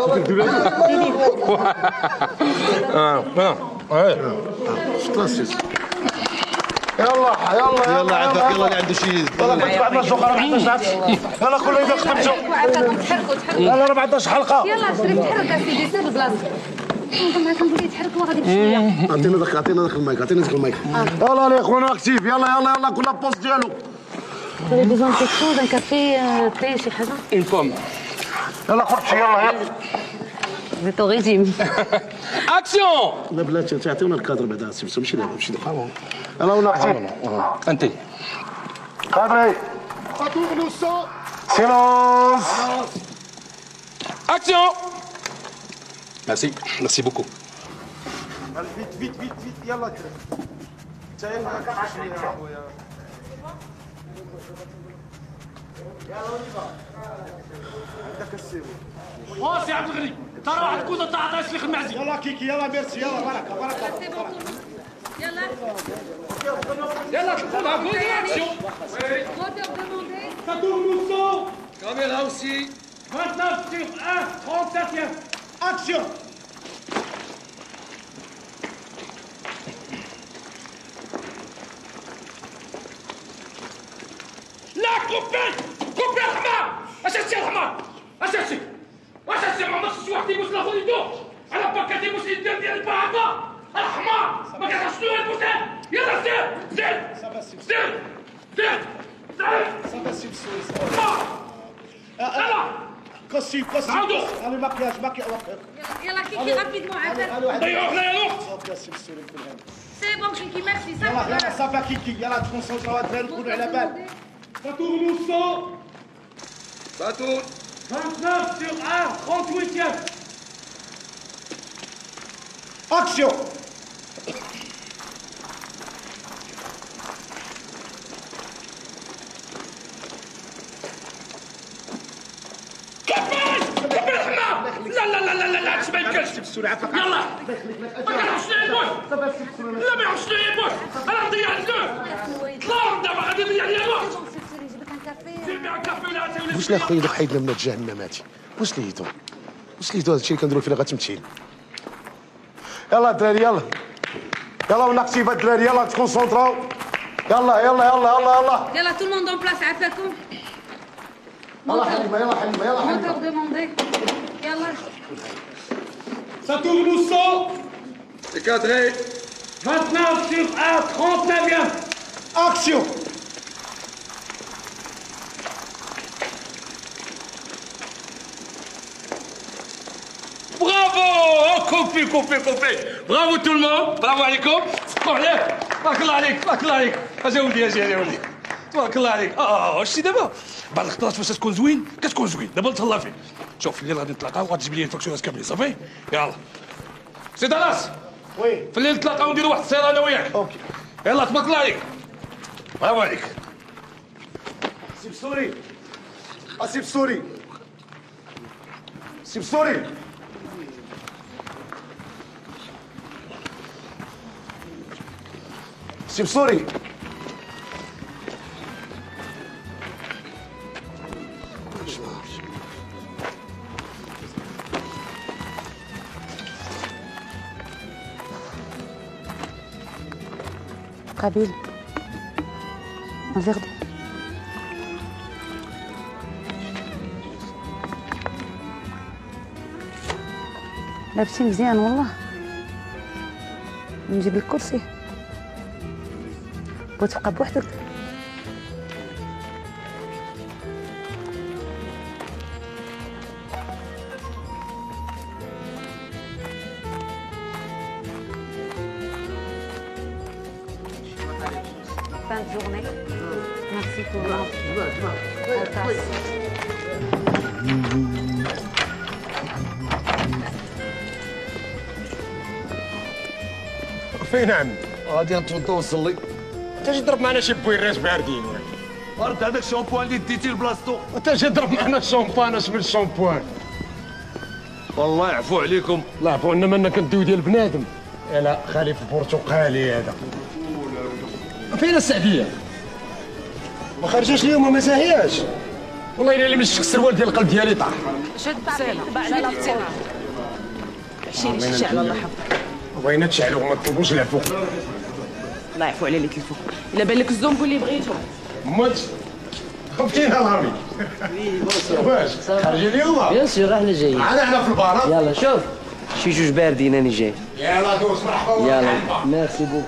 Ah, ouais. يلا يلا يلا عافاك يلا اللي عنده شي يلا ما تبعدناش اخرى ما عندناش يلا كل يوم خمسه عافاكم تحركوا تحركوا. يلا راه ما عندناش حلقه. يلا شري تحرك اسيدي سير لبلاصتك. نظن معاك نقول لك تحركوا غادي بشويه. عطينا داك عطينا داك المايك عطينا داك المايك. يلا يا خونا اكتيف يلا يلا يلا كل بوست ديالو. Vous avez besoin de quelque chose, un café, un thé, شي حاجه؟ Une pomme. يلا خرجتي يلا يلا. Vous êtes au régime. Action. لا بلاتي تعطيونا الكادر بعدا ماشي دابا ماشي دابا. يلا ولا اكتيف. انت كادري Ça tourne au sang. Silence. Action. Merci, merci beaucoup. Vite vite vite vite يلا انت يلا كتعشري يا خويا عندك السيبو اه سي عبد الغني ترى واحد كوزه تاع عطاش لي المعزي. يلا كيكي يلا ميرسي يلا بركه بركه يلا يلا تدخلها كوزه اكسيون. Ça tourne au sang. Caméra aussi. vingt-neuf sur un, trente-septième. Action. لا كوبي كوبي الحمار. اش هادشي الحمار؟ اش هادشي؟ واش هادشي ما عمرك شي واحد يبوس لاخر يدو على باكا تيبوس اليدين ديال البعاقه الحمار. ما كتعرفش شنو هو البوسان. يلا زيد زيد زيد زيد Ça va s'il sourit. Costume, costume. Allez, maquillage, maquillage. يلا كيكي رابيدمون عافاك. ضيعوا حنايا الوقت. سي بون كيكي ميرسي يلا يلا صافي. صافا كيكي يلا تكونسونطراو الدراري نكونوا على بال. Ça tourne au sang. Ça tourne. vingt-neuf sur un, trente-huitième. Action. لا لا لا لا لا لا ما يمكنش. يلا ما كنعرفش نعيبوش. لا ما يعرفش نعيبوش. انا نضيع الدور. طلعوا دابا غادي يضيع لي الوقت. جيب معاك كافي ولا عطيوني. واش لا خويا اللي حيدنا من هاد جهنم هادي؟ واش ليتو؟ واش ليتو هادشي اللي كنديرو فيه غتمثيل؟ يلا الدراري يلا يلا وناكتيف الدراري يلا تكونسونطراو يلا يلا يلا يلا يلا يلا تو الموند اون بلاص عافاكم. يلا حليمه يلا حليمه يلا حليمه. موتور دوموندي. يلا. Ça tourne au sang. C'est cadré. vingt-neuf sur un, trente-neuvième. Action. Bravo. Oh, coupé, coupé, coupé. Bravo tout le monde. Bravo عليكم. عليك. تبارك الله عليك. تبارك الله عليك. اجي ولدي اجي اجي ولدي. تبارك الله عليك. اه واش دابا؟ بعد الخطرات فاش تكون زوين كتكون زوين. دابا نتهلا فيك. شوف الليل غادي نتلاقاو وغتجيب لي الفاكتورات كاملين صافي؟ يلا. سي دالاس. وي. في الليل نتلاقاو ونديروا واحد السيره انا وياك. اوكي. يلا تبارك الله عليك. برافو عليك. سي بسوري. اسي بسوري. سي بسوري. سي بسوري. قابيل un verre d'eau. لابسين مزيان والله. نجيب لك كرسي وتبقى بوحدك. Fin de journée. Merci pour la tasse. فين عمي؟ غادي نتوضا ونصلي. انت جي ضرب معنا شي بويرات باردين. ورد هذاك الشامبوان اللي ديتي لبلاصتو. انت جي ضرب معنا الشامبان اش من الشامبوان؟ والله يعفو عليكم، الله يعفو عنا مالنا كنديو ديال بنادم. يلا خليف البرتقالي هذا. فين السعديه؟ ما خرجاش اليوم وما ساهياش. والله الا اللي مشيت السروال ديال القلب ديالي طاح. شد سينا بعد السينا عشيري شي شعل الله يحفظك. بغينا تشعلوا وما تطلبوش العفو. الله يعفو على اللي تلفوك. الا بان لك الزومبو اللي بغيتو. موت فين الهرمي؟ واش خارجين اليوم؟ بيان سور احنا جايين. معنا هنا في البارة. يلا شوف شي جوج باردين راني جاي. يلا دوز مرحبا. يلا ميرسي بوك.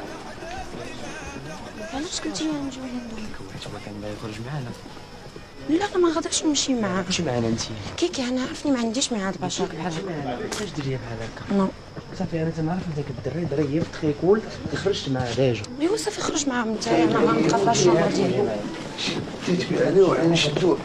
علاش قلتي لي نجيو لهنا؟ هو كان باغي يخرج معانا. لا انا ما غاديش نمشي معاه. مشي معانا انت. كيكي انا عارفني ما عنديش معاه البشر. بحال علاش دريه بحال هكا؟ نو صافي انا تنعرف داك الدري دري تخيكول خرجت معاه ديجا. ايوا صافي خرج معاه نتايا انا غنبقى في الشومبر ديالي. شديت بها انا وعين نشدوه.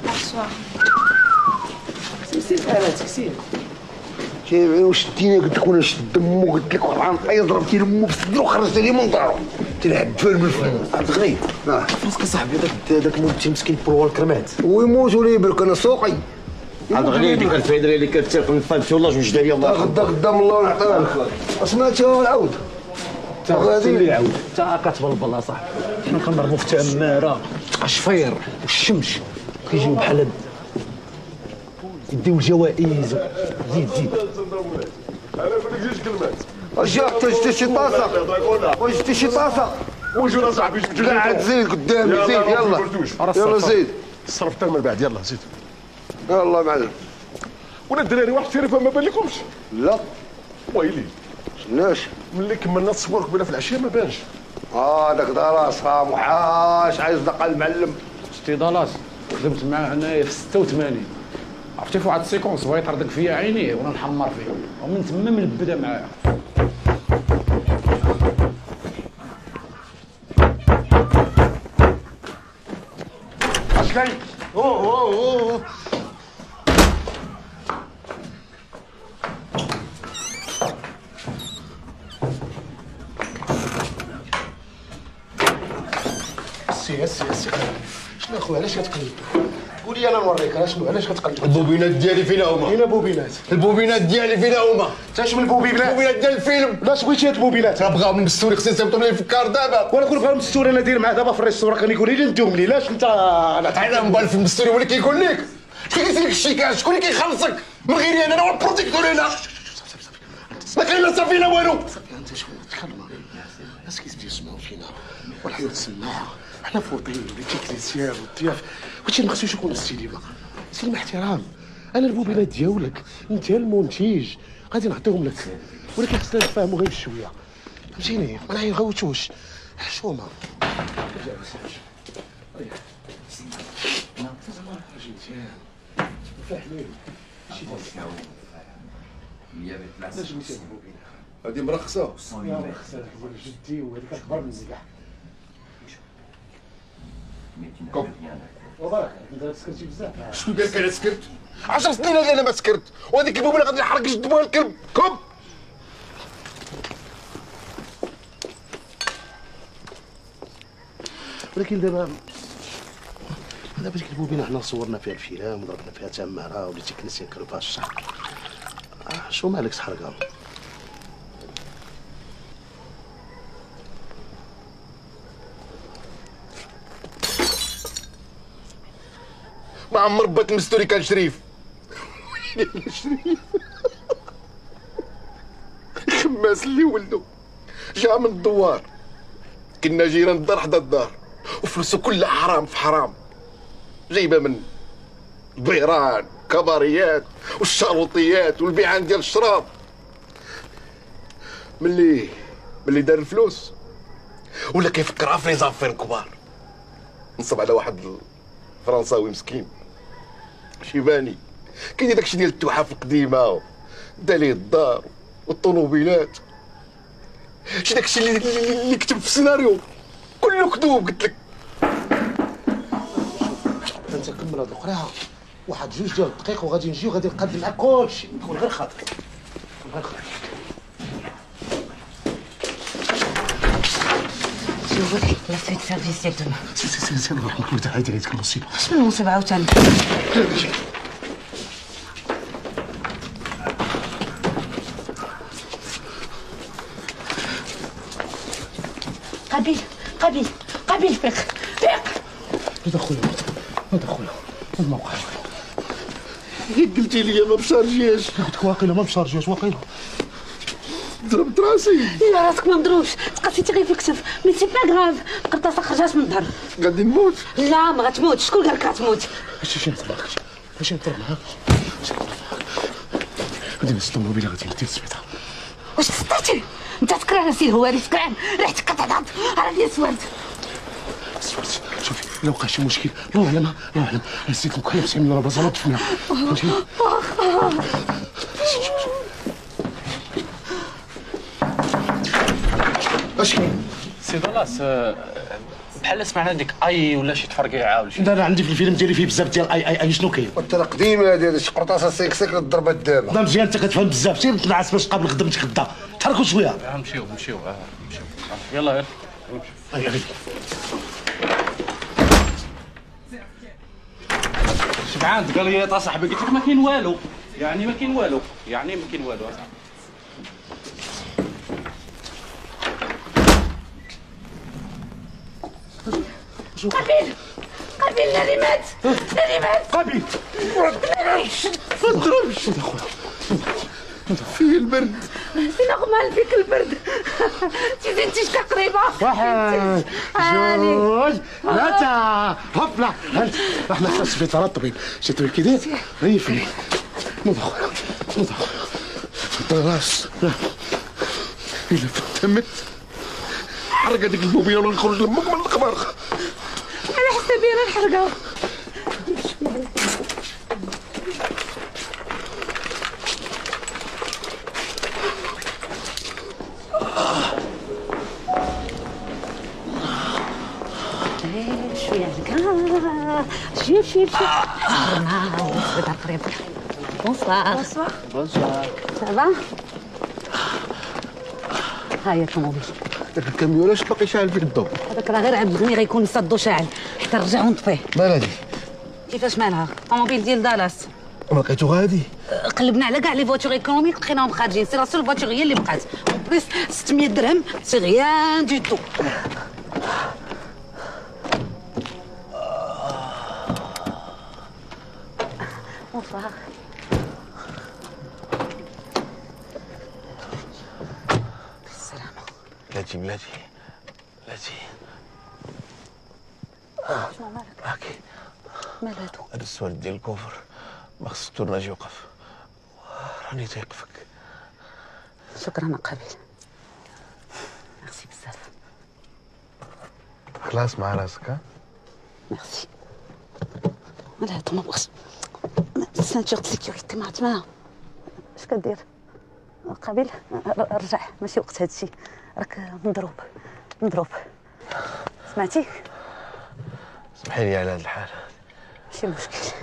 سير بحالاتك سير. جاي وشدينا قلت لك وانا نشد دمو قلت لك واحد عنطيه ضربتي لمو بصدرو وخرجت عليه من دارو. تلعب فال بالفم. عبد الغني فلوسك صاحبي داك داك مولتي مسكين بروا الكرمات. ويموت ولا يبرك انا سوقي. عبد الغني ديك ألف درهم اللي كتسرق من فانتي والله جوج ديال الله غدا قدام الله نعطيها لك. اسمعتها العود. تا غادي اللي عاود تا كتبلبل اصاحبي. حنا كنضربو في تماره الشفير والشمش كيجيو بحال يديو الجوائز. زيد زيد. انا نقول لك جوج كلمات. واش جات جبتي شي طاسه؟ واش جبتي شي طاسه؟ وجود اصاحبي جبت قاعد زيد قدامي زيد يلا يلا زيد. صرف حتى من بعد يلا زيد. يلا معلم. ولا الدراري واحد التليفون ما بان لكمش؟ لا. ويلي. علاش؟ ملي كملنا التصوير قبيله في العشيه ما بانش. اه داك دراس خام وحاش عايز دقه المعلم. شتي دالاس خدمت معاه هنايا في ستة وثمانين. عرفتي في واحد السيكونس بغا يطردك فيا عينيه وانا نحمر فيه ومن تما من البدا معايا. اش كاين؟ اوه اوه اوه سي سي سي شنو اخويا علاش كتقلب؟ قول لي انا نوريك علاش علاش كتقلب؟ البوبينات ديالي فينا هما؟ فين بوبينات؟ البوبينات ديالي فينا هما؟ انت شنو من البوبينات؟ البوبينات ديال الفيلم. علاش بغيتي هاد البوبينات؟ راه بغاو من مستوري خصني نصيفطهم ليه في الكار دابا. وانا كون بغا مستوري انا داير معاه دابا في الريستوران كان يقول لي نديهم لي لاش انت انا تعال موبايل في المستوري هو اللي كيقول لك. شكون كيدير لك الشيكاج؟ شكون اللي كيخلصك؟ من غيري انا انا هو البروتيكتور هنا. ما كاين لا صافي لا والو. صافي انت شكون تكلم الناس كيزيدوا يسمعوا فينا والحياه تسمعها حنا فوطين وليتيكليسيان والضياف هادشي ما خصوش يكون السينما. السينما احترام. انا البوبينات ديالك انت المنتج غادي نعطيهم لك ولكن خصنا نفهموا غير بشويه فهمتيني ما نغوتوش حشومه. هادي مرخصة. مرخصة ديال جدي وهذيك اكبر مني كاع. كوب. وبارك انت سكرتي بزاف. شكون قال لك انا سكرت؟ عشر سنين هذه انا ما سكرت وهذيك البوبينه غادي نحرق جد بوها الكلب. كوب. ولكن دابا دابا ديك البوبينه حنا صورنا فيها الفيلم وضربنا فيها تماره ولي تكنيسيان كانوا فيها الشهر. آه شو مالك تحرقها؟ ما عمر بات المستوري كان شريف. شريف الخماس اللي ولدو جا من الدوار كنا جيران الدار حدا الدار وفلوسو كلها حرام في حرام جايبه من البيران كباريات والشاروطيات والبيعان ديال الشراب. ملي ملي دار الفلوس ولا كيفكرها في ليزافير كبار نصب على واحد فرنساوي مسكين شيباني كاين داكشي ديال التحف القديمه دا ليه الدار والطوموبيلات. شي داكشي اللي, اللي, اللي كتب في السيناريو كله كذوب. قلت لك انت كمل هاد القرعه واحد جوج ديال الدقائق وغادي نجي وغادي نقدم معاك كلشي كون غير خاطرك كون غير خاطرك. شوفي لا سويت سيرفيس ديال دوما. سي سي سي سي الله يرحمك ولد عايدة عليك المصيبه. شنو المصيبه عاوتاني؟ قبيل قبيل قبيل فيق فيق. هذا خويا هذا خويا هذا ما وقعش. هيك قلتي لي ما مشارجياش. قلت لك واقيلا ما مشارجياش واقيلا. ضربت راسي. لا راسك ما مضروبش تقاسيتي غير في الكتف مي سي با كراف القرطاسه خرجات من الظهر. غادي نموت. لا ما غتموتش شكون قال لك غتموت؟ اش شي نطلع لك اش نطلع معاك غادي نسد الموبيل غادي ندير السبيطار. واش سطرتي؟ انت تكره سي الهواري تكره ريحتك كتعض راه ديال سوارد. سوارد شوفي لو وقع شي مشكل الله اعلم الله اعلم نسيت نكون نفسي من الربازه فينا فهمتي. اش كاين؟ سي دالاس بحال سمعنا ديك اي ولا شي تفرقيعه ولا شي. لا انا عندي في الفيلم ديالي فيه بزاف ديال اي اي اي شنو كاين؟ وانت راه قديم هادي هذا شي قرطاسه سيك سيك ضربات دابا. لا مزيان انت كتفهم بزاف، سير تنعس باش تقابل خدمتك غدا. تحركوا شويه. نمشيو نمشيو نمشيو يلا غير نمشيو. شبعان قال لي يا صاحبي قلت لك ما كاين والو، يعني ما كاين والو، يعني ما كاين والو. قبيل قبيل ناري مات ناري مات قبيل ما تضربش فيه البرد فين غمال فيك البرد تيزي انت شتا قريبه واحد جوج ثلاثة هوبلا احنا في السبيطار الطبيب شي تبي كي داير ريفني نوض اخويا نوض اخويا راس لا الا تمت حرق هذيك البوبيه ولا نخرج لمك من القمر على حسابي انا نحرقها شويه هكا شويه شويه شويه صبرنا قريب بونسوار بونسوار بونسوار سافا ها هي الطوموبيل داك الكاميون علاش باقي شاعل فيه الضوء؟ هذاك راه غير عند غني غيكون صدو شاعل كنرجعو نطفيه. مال هادي؟ كيفاش مالها؟ الطوموبيل ديال دالاس ما لقيتو غادي؟ قلبنا على كاع لي فواتور ايكونوميك لقيناهم خارجين، سي لا سول فواتور هي اللي بقات، اون بليس ستمية درهم سي غيان دو تو. بونسوار. بالسلامة. بلاتي بلاتي بلاتي. شنو مالك؟ هاكي مال هادو؟ هاد السوالف ديال الكفر ما خص التورناج يوقف، راني تايق فيك. شكرا قبيل. ميرسي بزاف. خلاص مع راسك ها؟ ميرسي. مال هادو ما بغاش سانتور د سيكوريتي ما عرفت معاها. اش كدير؟ قبيل رجع ماشي وقت هادشي، راك مضروب مضروب. سمعتي؟ سمحي لي على هاد الحال. ماشي مشكل.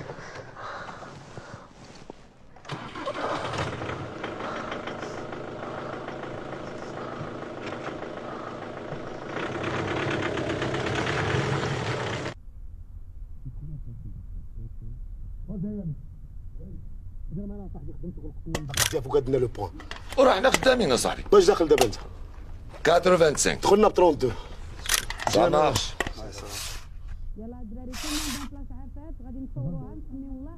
بزاف وقدنا لو بوان. وراه حنا خدامين اصاحبي. واش داخل دابا انت؟ أربعة وخمسين. دخلنا ب اثنين وثلاثين. Ça marche. يلا الدراري كلنا ندير بلاصه عافات غادي نصوروها نسميو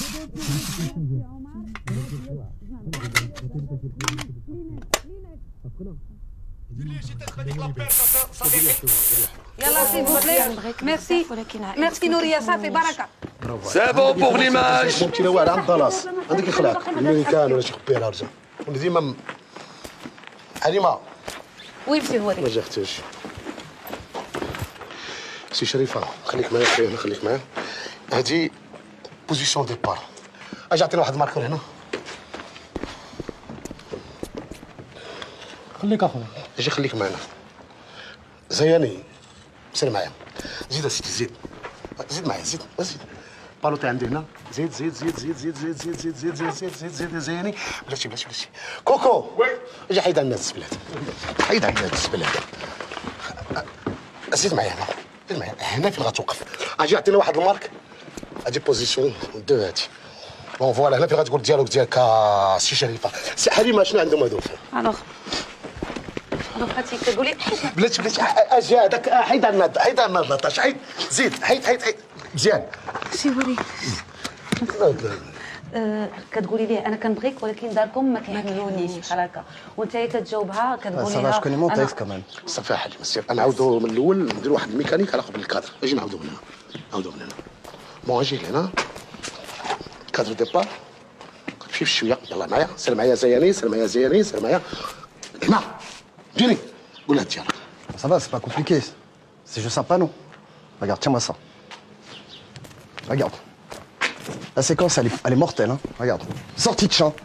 يلا سي بوبلي ميرسي ميرسي نوريه صافي بركه. سي بون بوغ ليماج. ممكن واحد عند دالاس عندك اخلاق الميريكان ولا شي خبيره رجع ولا ديما حليمه وين فيه وري؟ ما جا اختاش سي شريفه خليك معايا خويا خليك معايا. هادي بوزيسيون ديبار. اجي عطينا واحد الماركور هنا. خليك اخويا. اجي خليك معنا. زياني سير معايا. زيد اسيدي زيد زيد معايا زيد زيد. بالوطي عندي هنا زيد زيد زيد زيد زيد زيد زيد زيد زيد زيد زيد زيد زيد زياني. بلاتي بلاتي بلاتي كوكو وي اجي حيد عندنا الزبلات حيد عندنا الزبلات. زيد معايا هنا زيد معايا هنا فين غتوقف. اجي عطينا واحد المارك. اجي بوزيسيون دو هادي بون فوالا هنا فين غتقول ديالوك ديالك سي شريفه. سي حليمه شنو عندهم هذوك؟ الوغ الوغ هاتي كتقولي بلاتي بلاتي اجي هذاك حيد عندنا حيد عندنا اللاطاش حيد زيد حيد حيد حيد مزيان. سي وري أه كتقولي ليه انا كنبغيك ولكن داركم ما كيحملونيش بحال هكا وانت كتجاوبها كتقولي لها صافي كوني مونتيكس كمان صافي حليمه سير نعاودو من الاول نديرو واحد الميكانيك على قبل الكادر. اجي نعاودو من هنا نعاودو من هنا. بون اجي لهنا كادر ديبار مشي بشويه يلاه معايا سير معايا زياني سير معايا زياني سير معايا هنا جيني قولها ديالك. Ça va, c'est pas compliqué. C'est juste un panneau. Regarde, tiens-moi ça. Regarde. La séquence, elle est, elle est mortelle, hein. Regarde. Sortie de champ.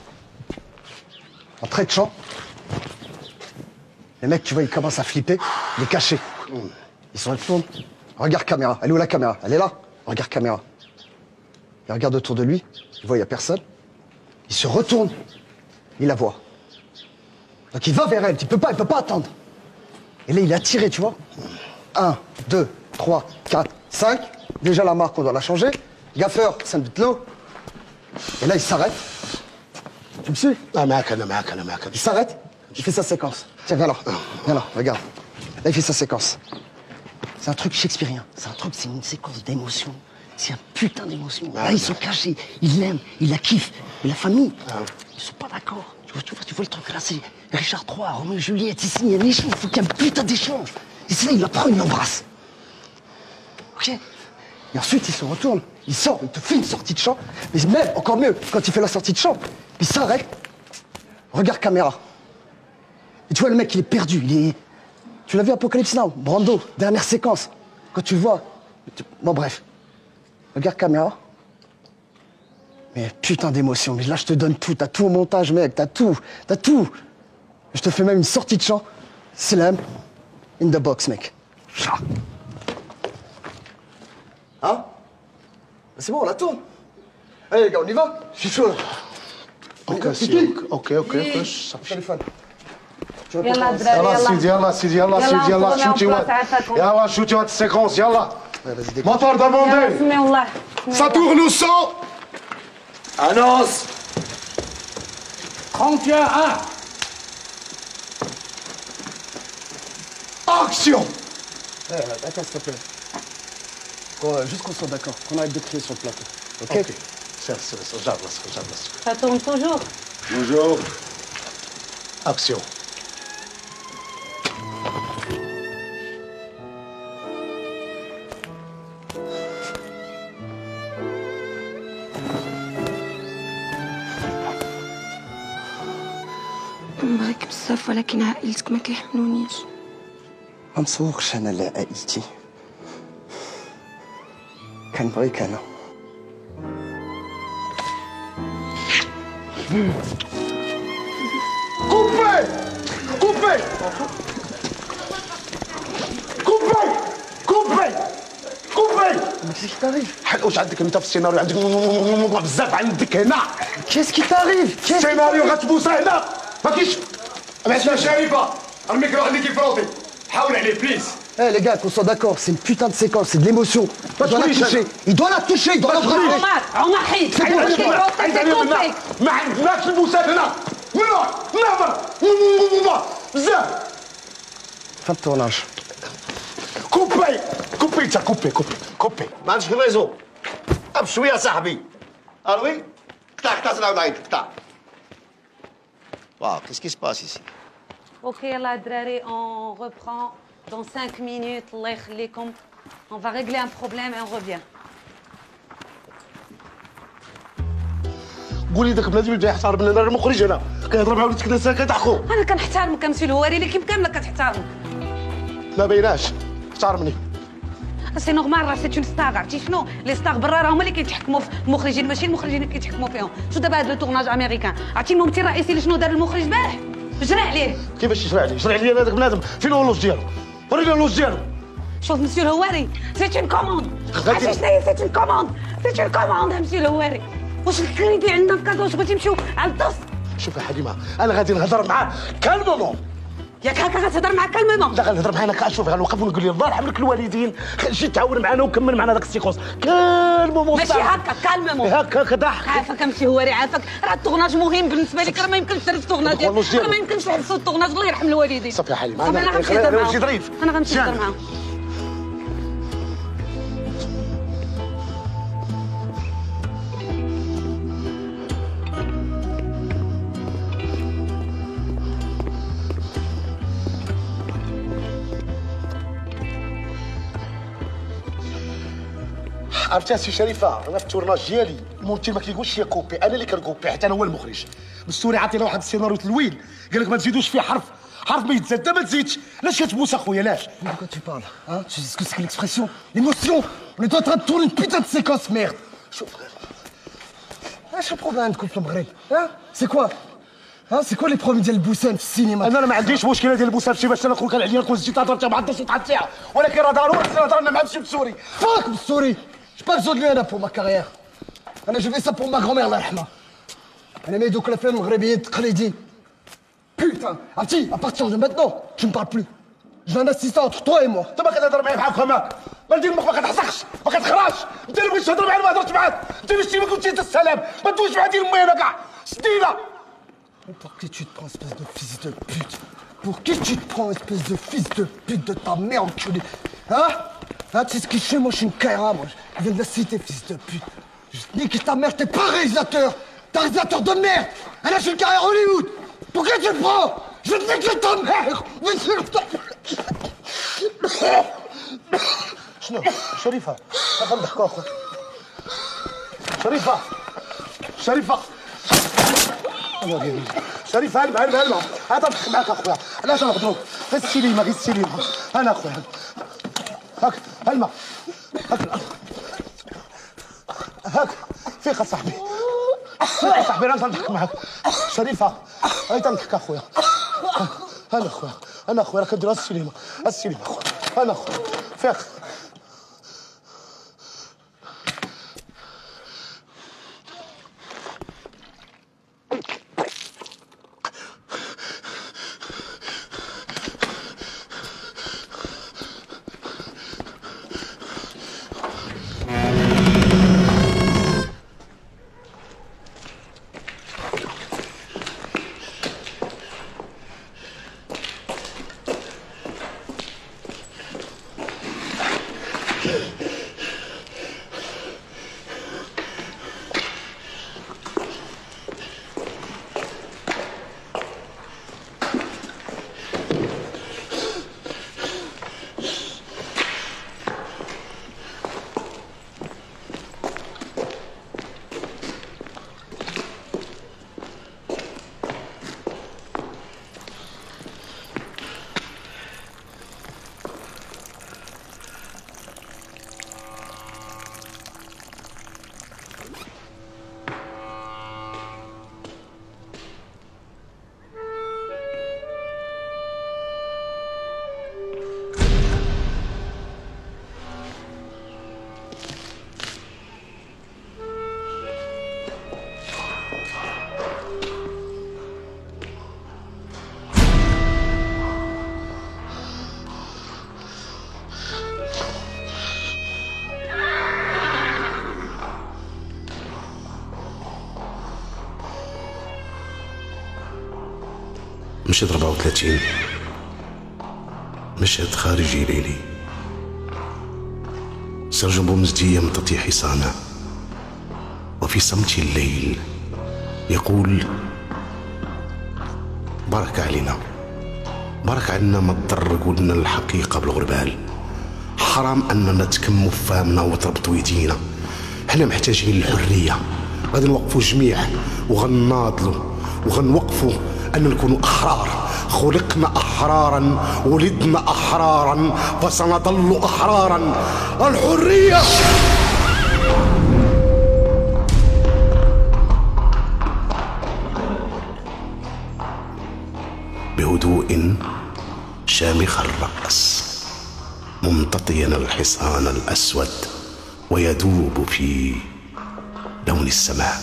Entrée de champ. Les mecs, tu vois, ils commencent à flipper. Il est caché. Il se retourne. Regarde caméra. Elle est où la caméra? Elle est là. Regarde caméra. Il regarde autour de lui. Il voit, il n'y a personne. Il se retourne. Il la voit. Donc il va vers elle. Il peut pas, il peut pas attendre. Et là, il a tiré, tu vois. Un, deux, trois, quatre, cinq. Déjà la marque, on doit la changer. Gaffeur, ça me dit l'eau. Et là, il s'arrête. Tu me suis? Ah, معك أنا معك أنا معك. Il s'arrête. Il fait sa séquence. Tiens, viens là. Viens là, regarde. Là, il fait sa séquence. C'est un truc shakespearien. C'est un truc, c'est une séquence d'émotions. C'est un putain d'émotion. Là, ils sont cachés. Ils l'aiment, ils la kiffent. Et la famille, ils sont pas d'accord. Tu vois, tu vois, tu vois le truc là, c'est Richard trois, Roméo et Juliette. Ici, il y a un échange. Il faut qu'il y ait un putain d'échange. Et c'est là, il la prend, il l'embrasse. Ok? Et ensuite, il se retourne. Il sort, il te fait une sortie de champ. Mais même, encore mieux, quand il fait la sortie de champ, il s'arrête. Regarde caméra. Et tu vois, le mec, il est perdu. Il est... Tu l'as vu, Apocalypse Now, Brando, dernière séquence. Quand tu vois... Tu... Bon, bref. Regarde caméra. Mais putain d'émotion. Mais là, je te donne tout. T'as tout au montage, mec. T'as tout. T'as tout. Je te fais même une sortie de champ. Slam. In the box, mec. Hein? C'est bon, on la tourne. Allez, les gars, on y va? Je suis chaud, là. Ok, ok, ok, ok. Téléphone. يلا الدراري يلا يلا سيدي يلا سيدي يلا سيدي يلا شوتي يلا شوتي هاد السيكونس يلا موتور دوموندي سمي الله Ça tourne au sang. Annonce. trente et un. Action. Eh, attends, s'il te plaît. Qu'on- Juste qu'on soit d'accord, qu'on arrête de crier sur le plateau. Ok? Ok. C'est c'est c'est j'arrête, j'arrête. Ça tourne toujours. Bonjour. Action. نبغيك بزاف ولكن عائلتك ما كيحملونيش. ما نسوقش انا لعائلتي. كنبغيك انا. Coupez. Coupez. Coupez. Coupez. Coupez. Mais qu'est-ce qui t'arrive? واش عندك انت في السيناريو عندك بزاف عندك هنا. Qu'est-ce qui t'arrive? السيناريو غتبوس هنا ما كاينش. اسمع شريفه الميكرو عندي كيفروطي حاول عليه بليز. Eh les gars, qu'on soit d'accord, c'est une putain de séquence, c'est de l'émotion. Il doit la toucher, il doit la toucher, il doit la toucher. عمر عمر حيد ما عندناش البوسات هنا. ممنوع نهضر بزاف. Fin de tournage. كوبي كوبي انت كوبي كوبي كوبي. ما عندكش الريزو بشويه صاحبي الوي قطع قطع نعاود نعيط قطع واو كيس كي سباس ici اوكي يلا الدراري on reprend dans cinq minutes الله يخليكم. On va régler un problème et on revient. قولي داك بنادم اللي يحترم لنا راه مخرج انا كيهضر مع ولدك ناس كتحكو. انا كنحترمك امسي الهواري اللي كيف كامله كتحترمك. ما بيناش احترمني. سي نورمال راه سي اون ستار. عرفتي شنو لي ستار برا راه هما اللي كيتحكموا في المخرجين ماشي المخرجين اللي كيتحكموا فيهم. شو دابا هذا التورناج امريكان؟ عرفتي الممثل الرئيسي اللي شنو دار المخرج البارح؟ جرى عليه. كيفاش يشرع عليه؟ يشرع عليه هذاك بنادم فين هو اللوج ديالو؟ وريني اللوج ديالو. شوف مسيو الهواري سي اون كوموند. عرفتي شنو هي سي اون كوموند؟ سي اون كوموند مسيو الهواري. واش الكريدي عندنا في كازا واش بغيتي نمشيو على الدوس؟ شوف يا حليمه انا غادي نهضر معاه كالمومون. ياك هكا غتهضر معاه كالمومون؟ لا غنهضر معاه انا كنشوف غنوقف ونقول ليه الله يرحم لك الوالدين جي تعاون معنا وكمل معنا داك السيكونس كالمومون. ماشي هكا كالمومون. هكا كضحك. عافاك امشي هواري عافاك راه التورناج مهم بالنسبه لك راه ما يمكنش ترف التورناج راه ما يمكنش نحبسوا التورناج الله يرحم الوالدين. صافي يا حليمه انا غنمشي نهضر معاهم. غنمشي ظريف. انا غنمشي نهضر معاهم. عرفتي سي شريفه انا في التورناج ديالي الممثل ما كيقولش لي كوبي انا اللي كنكوبي حتى انا هو المخرج. مستوري عطينا واحد السيناريو تلوين قال لك ما تزيدوش فيه حرف حرف ما يتزاد ما تزيدش. علاش كتبوس اخويا علاش؟ De quoi tu parles? Hein? Tu sais ce que c'est que l'expression? L'émotion! On est en train de tourner une putain de séquence, merde! شوف ايش البروبليم عندكم في المغرب؟ ها؟ C'est quoi? ها سي كوا لي بروبليم ديال البوسان في السينما؟ انا ما عنديش مشكله ديال البوسان في شي باش انا خويا كان عليا نكون زيد هضرت مع الدوسي تاع الساعه، ولكن راه ضروري خصنا نهضر مع مسيو السوري. فاك بالسوري، جو با بزون لي انا بور ما كارير. انا جو في سا بور ما غرومير الله يرحمها. انا ما دوك الافلام المغربيين التقليديين. بوتان عرفتي ابارتيغ دو ماتنون تو مبارل بلو. جو ان اسيستون انتر توا اي موا. انت ما كتهضر معايا بحال فماك، ما ندير ما كتحسقش ما كتخراش، انت اللي بغيتي تهضر معايا ما هضرتش معاك، انت اللي شتي ما قلتي انت السلام، ما دويش مع ديال امي انا كاع شدينا. Pour qui tu te prends, espèce de fils de pute? Pour qui tu te prends, espèce de fils de pute de ta mère enculée? Hein? Hein, tu sais ce qu'il fait? Moi, je suis une caïra, moi. Je viens de la cité, fils de pute. Je te nique ta mère, t'es pas réalisateur! T'es un réalisateur de merde! Elle a fait une carrière Hollywood! Pour qui tu te prends? Je vais te niquer ta mère! شنو؟ شريفة ما كنضحكوا اخويا. شريفة شريفة شريف هلمة هلمة هلمة هذا نضحك معاك اخويا، علاش نهضروا؟ غير السينما غير السينما انا اخويا هاك هلمة هاك هاك فيك اصاحبي فيك اصاحبي انا نضحك معاك. شريفة هاي تنضحك اخويا، انا اخويا انا اخويا راه كندير السينما السينما اخويا انا اخويا فيك. مشهد أربعة وثلاثين مشهد خارجي ليلي. سيرجون بومزدي يمتطي حصانه وفي صمت الليل يقول: بارك علينا بارك علينا ما تضر قولنا الحقيقة بالغربال. حرام أننا نتكموا فامنا وتربطوا يدينا. حنا محتاجين الحرية، غادي نوقفوا جميع وغناضلوا وغنوقفوا أن نكونوا أحرار. خلقنا أحرارا ولدنا أحرارا فسنظل أحرارا. الحرية. بهدوء شامخ الرأس ممتطيا الحصان الأسود ويدوب في لون السماء.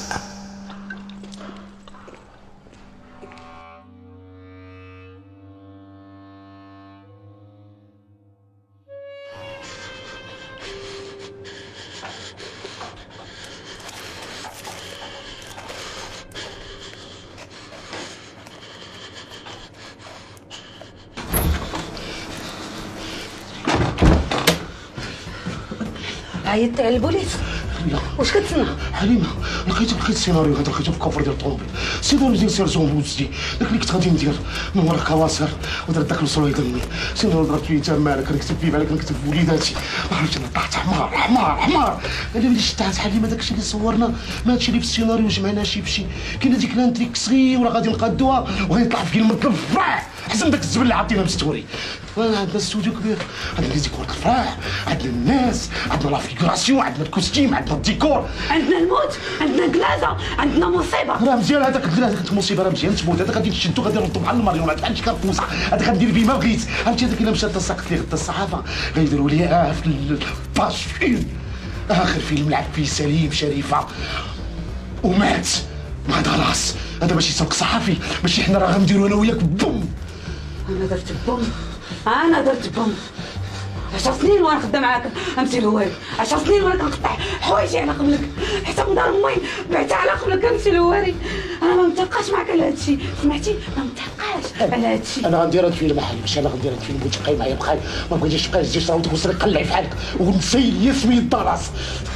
عيطت على البوليس؟ لا. واش كتسنى؟ حليمه لقيت لقيت السيناريو هذا لقيته في كوفر ديال الطوموبيل. السيناريو ديال سيرجون بوزدي داك اللي كنت غادي ندير من ورا الكواسير ودرت داك الصوره يدمي. السيناريو ضربت فيه تما مالك كنكتب فيه بالك كنكتب في وليداتي. ما عرفتش انا طاحت حمار حمار حمار. انا ملي شتات حليمه داك الشيء اللي صورنا ما هادشي اللي في السيناريو جمعناه شي بشي. كاين هذيك لانتريك صغيره غادي نقادوها وغيطلع فيلم الضفراع احسن داك الزبل اللي عطينا مستوري. عندنا استوديو كبير، عندنا لي ديكور الفرح، عندنا الناس، عندنا لا فيغوراسيون، عندنا الكوستيم، عندنا الديكور، عندنا الموت، عندنا كلازه، عندنا مصيبه. راه مزيان هذاك هذاك المصيبه راه مزيان تموت، هذاك غادي تشدو غادي نردو بحال الماريونات بحال شي كرفوسه، هذاك غندير بيه ما بغيت. عرفتي هذاك الا مشات تساقط ليه غدا الصحافه غيديروا ليه اه في الباج فيلم، اخر فيلم لعب فيه سليم شريفه ومات. ما خلاص هذا ماشي سوق صحفي، ماشي حنا راه غنديرو انا وياك بوم. انا درت بوم، انا درت بوم. عشر سنين وانا خدام معاك امثل الهواري، عشر سنين وانا كنقطع حوايجي على قبلك، حتى من دار امي بعتها على قبلك امثل الهواري. انا ما متلقاش معاك على هذا الشيء، سمعتي؟ ما متلقاش على هذا الشيء. انا غندير هاد الفيلم بحالي، ماشي انا غندير هاد الفيلم وتبقاي معايا بخير، ما بغيتيش تبقاي تجي صاوتك وسري قلعي بحالك ونسيي سميت الدراس.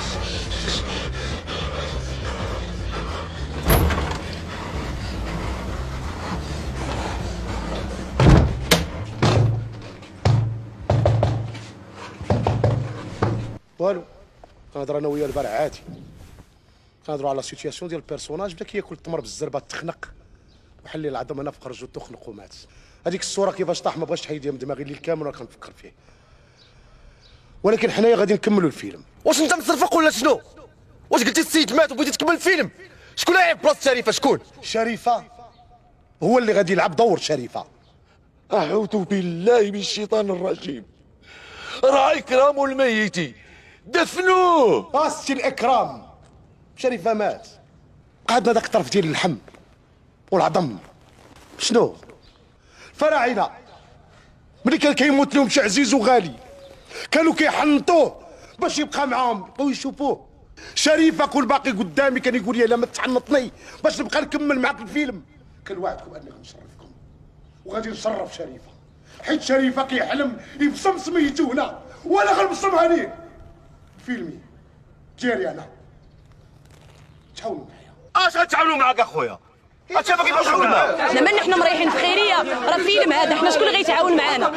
والو كنهضر انا ويا البارح عادي، كنهضروا على لا سيتياسيون ديال البيرسوناج بدا كياكل التمر بالزربه تخنق وحل لي العظم انا فخرج وتخنق ومات. هذيك الصوره كيفاش طاح ما بغاش تحيدها من دماغي الليل كامل وانا كنفكر فيه، ولكن حنايا غادي نكملوا الفيلم. واش انت مصرفق ولا شنو؟ واش قلتي السيد مات وبغيتي تكمل الفيلم؟ شكون لاعب بلاصه شريفه؟ شكون؟ شريفه هو اللي غادي يلعب دور شريفه. اعوذ بالله من الشيطان الرجيم. راه اكرام الميت دفنوه. اسي الاكرام شريفه مات، بقى عندنا داك الطرف ديال اللحم والعظم. شنو الفراعنه ملي كان كيموت لهم شي عزيز وغالي كانوا كيحنطوه باش يبقى معاهم بقاو يشوفوه. شريفه كل باقي قدامي كان يقول لي لا ما تحنطني باش نبقى نكمل معاك الفيلم. كنوعدكم اني غنشرفكم وغادي نشرف شريفه، حيت شريفه كيحلم يبصم سميتو هنا وانا غنبصمها ليه. فيلمي ديالي انا، تعاونوا معايا. اش غتعاونوا معاك اخويا؟ اش باغي تقول معاك؟ حنا مالنا حنا مريحين في خيريه، راه فيلم هذا، حنا شكون اللي غيتعاون معانا؟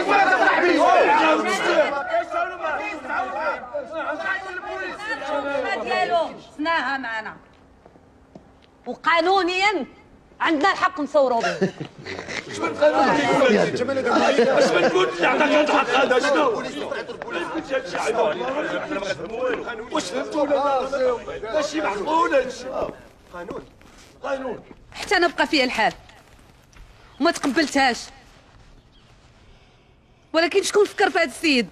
ديالو سناها معنا وقانونيا عندنا الحق نصوروا به. اش من قانون؟ اش من قلت عطاك هذا الحق هذا شنو؟ واش فهمتوا ولا ماشي معقول هادشي؟ قانون قانون حتى انا بقى فيها الحال وما تقبلتهاش، ولكن شكون فكر في هذا السيد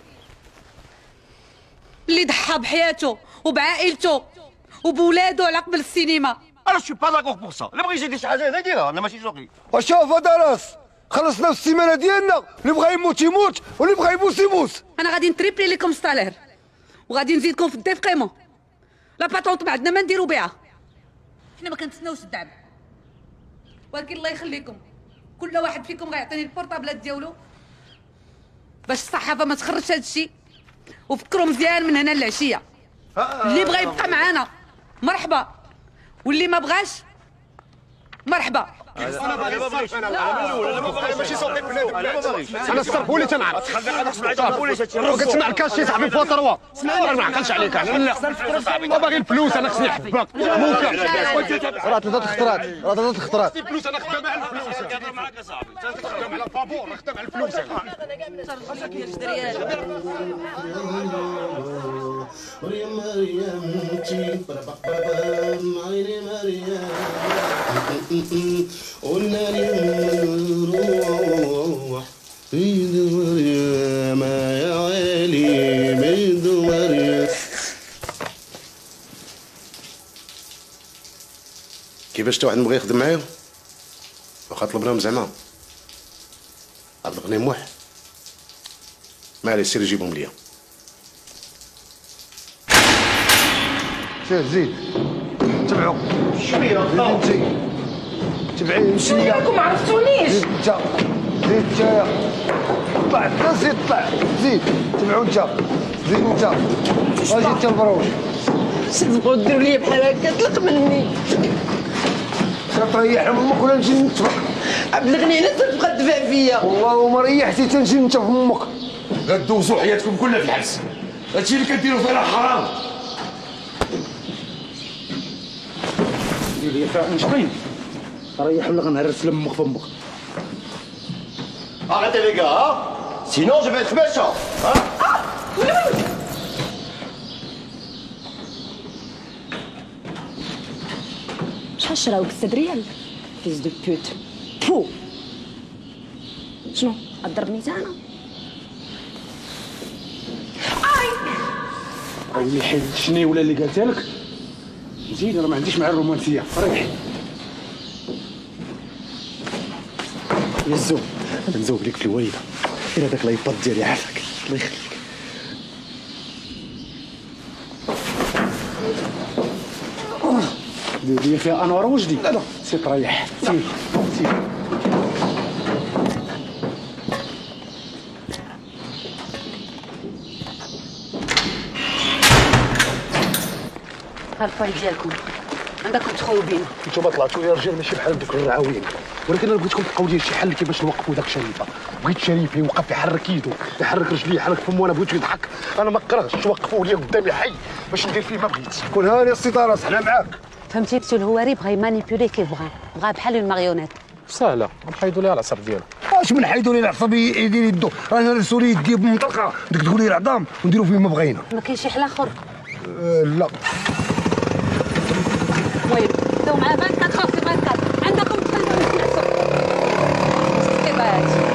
اللي ضحى بحياته وبعائلته وبولادو على قبل السينما؟ انا شو با داكور بور سا، الا بغى يدير شي حاجه يديرها، انا ماشي شوقي. وشوف دراس خلصنا السيمانه ديالنا، اللي بغى يموت يموت واللي بغى يبوس يبوس. انا غادي نتريبلي لكم ستالير وغادي نزيدكم في الديفقيمون. لا باتونط ما عندنا ما نديرو بها، حنا ما كنتسناوش الدعم، ولكن الله يخليكم كل واحد فيكم غيعطيني البورطابلات ديالو باش الصحافه ما تخرجش هذا الشيء، وفكروا مزيان من هنا للعشيه. اللي بغى يبقى معانا مرحبا، واللي ما بغاش مرحبا. انا باغي الصرف، انا انا ما باغي ماشي صوتي بنادم، انا ما باغيش. انا الصرف هو اللي تنعرف. كتسمع الكاس شي صاحبي فوا تروا، انا ما عقلش عليك انا. لا ما باغي الفلوس، انا خصني نحبك ممكن. راه ثلاثه الخطرات، راه ثلاثه الخطرات. الفلوس انا خدام على الفلوس. كنهضر معاك اصاحبي، خدام على الفابور، خدام على الفلوس. مريم مريم تي بربقبا عيني مريم قلنا لي روح بيد مريم يا ويلي بيد مريم. كيفاش تا واحد بغى يخدم معايا واخا طلبناهم زعما هاد الغنيموح ما عليه سير جيبهم ليا. سير زيد تبعو شويه زيد انت تبعي مشي راكم ما عرفتونيش. زيد انت زيد انت طلع انت زيد طلع زيد تبعو انت زيد انت اجي انت البروش. واش تبغوا ديروا لي بحال هكا؟ طلق مني. كتريح امك ولا نجي نتفق؟ ابلغني انا تبقى تدفع فيا. والله ما ريحتي تنجي انت في امك. غدوزوا حياتكم كلها في الحبس، هادشي اللي كديروا فيه راه حرام. دير لي فيها شحين ريح ولا غنهرس لمك فمك. Arrêtez les gars, hein. Sinon je vais être méchant. Hein. شحال شراوك ستة ريال فيس دو بوت بو شنو غضربني تا انا اللي حيدتني ولا اللي قالتها لك زين راه ما عنديش مع الرومانسيه ريح يا الزوج انا نزوق لك في الوالده غير هذاك لايباد ديالي عافاك الله يخليك دير فيها انوار وجدي لا لا سي تريح سير سير ها الفاي ديالكم عندكم تخوبين. نتوما طلعتوا لي رجال ماشي بحال دوك الرعاوين، ولكن انا بغيتكم تلقاو لي شي حل كيفاش نوقفوا داك شريفه. بغيت شريف يوقف يحرك يدو يحرك رجليه يحرك فمو، انا بغيتو يضحك. انا ما كرهتش توقفوا لي قدامي حي باش ندير فيه ما بغيت. كون هاني السي طراس حنا معاك. فهمتي بتو الهواري بغا يمانيبيولي كيف بغا بغا بحال اون ماريونيت. سهله نحيدوا ليها العصب ديالها. اش من حيدوا لي العصب يدير يدو، رانا نرسلوا لي يدي بمنطلقه ديك تقول لي العظام ونديروا فيه ما بغينا. ما كاينش شي حل اخر؟ أه لا ويلي داو مع أربعة وعشرين في أربعة وعشرين عندكم تخليو نعسو استبات.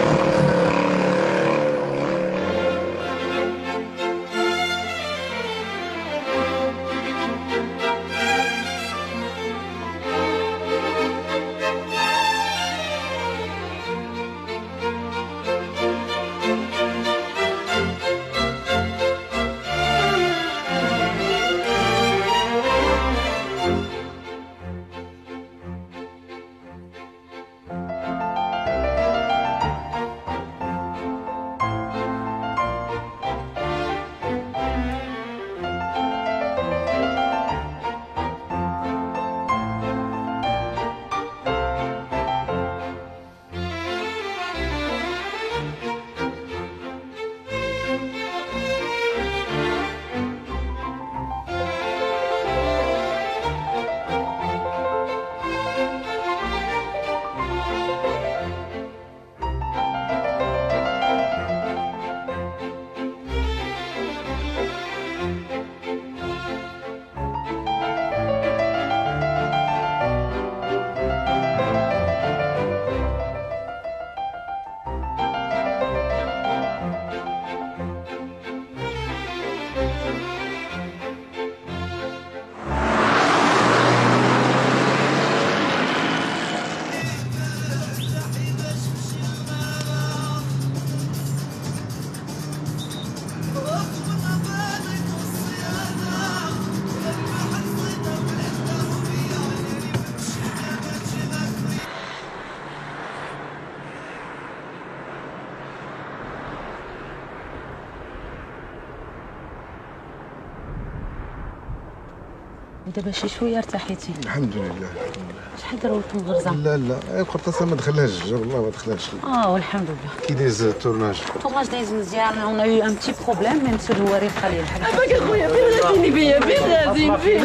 دابا شي شويه ارتحيتي؟ الحمد لله. شحال داروا لكم غرزه؟ لا لا القرطاسه ما دخلهاش الجر، والله ما دخلهاش. اه والحمد لله. كي دايز التورناج؟ التورناج دايز مزيان، اون يو ان بتي بروبليم مي مسيو الهواري بقى ليه الحال. عافاك اخويا فين غاديني بيا فين غادي فين؟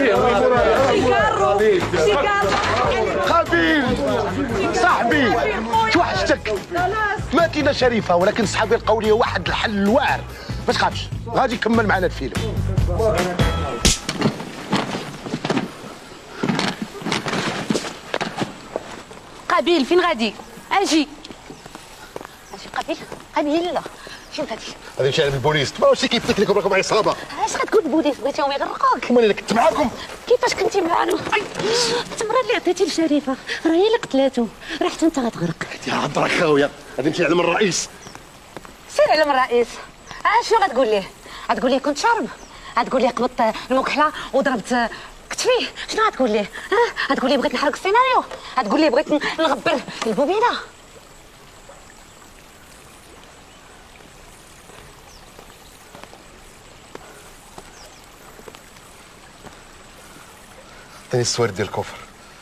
شي كارو شي كارو خبيب صاحبي توحشتك. ما كاينه شريفه ولكن صحابي لقاو لي واحد الحل الواعر. ما تخافش غادي يكمل معنا الفيلم. قابيل فين غادي؟ اجي اجي قابيل قابيل لا فين غادي؟ غادي نمشي عند البوليس. ما واش كيف قلت لكم راكم معايا عصابه. اش غتقول البوليس؟ بغيتيهم يغرقوك. امال انا كنت معاكم. كيفاش كنتي معانا؟ التمره اللي عطيتي لشريفه راه هي اللي قتلاتو، راه حتى انت غتغرق. يا عبرك خاويه غادي نمشي على من الرئيس. سير على من الرئيس. اه شنو غتقول ليه؟ غتقول ليه كنت شارب؟ غتقول ليه قبضت المكحله وضربت كتفيه؟ شنو غتقول ليه؟ ها غتقول ليه بغيت نحرق السيناريو؟ غتقول ليه بغيت نغبر البوبينه؟ عطيني السوارد ديال الكفر.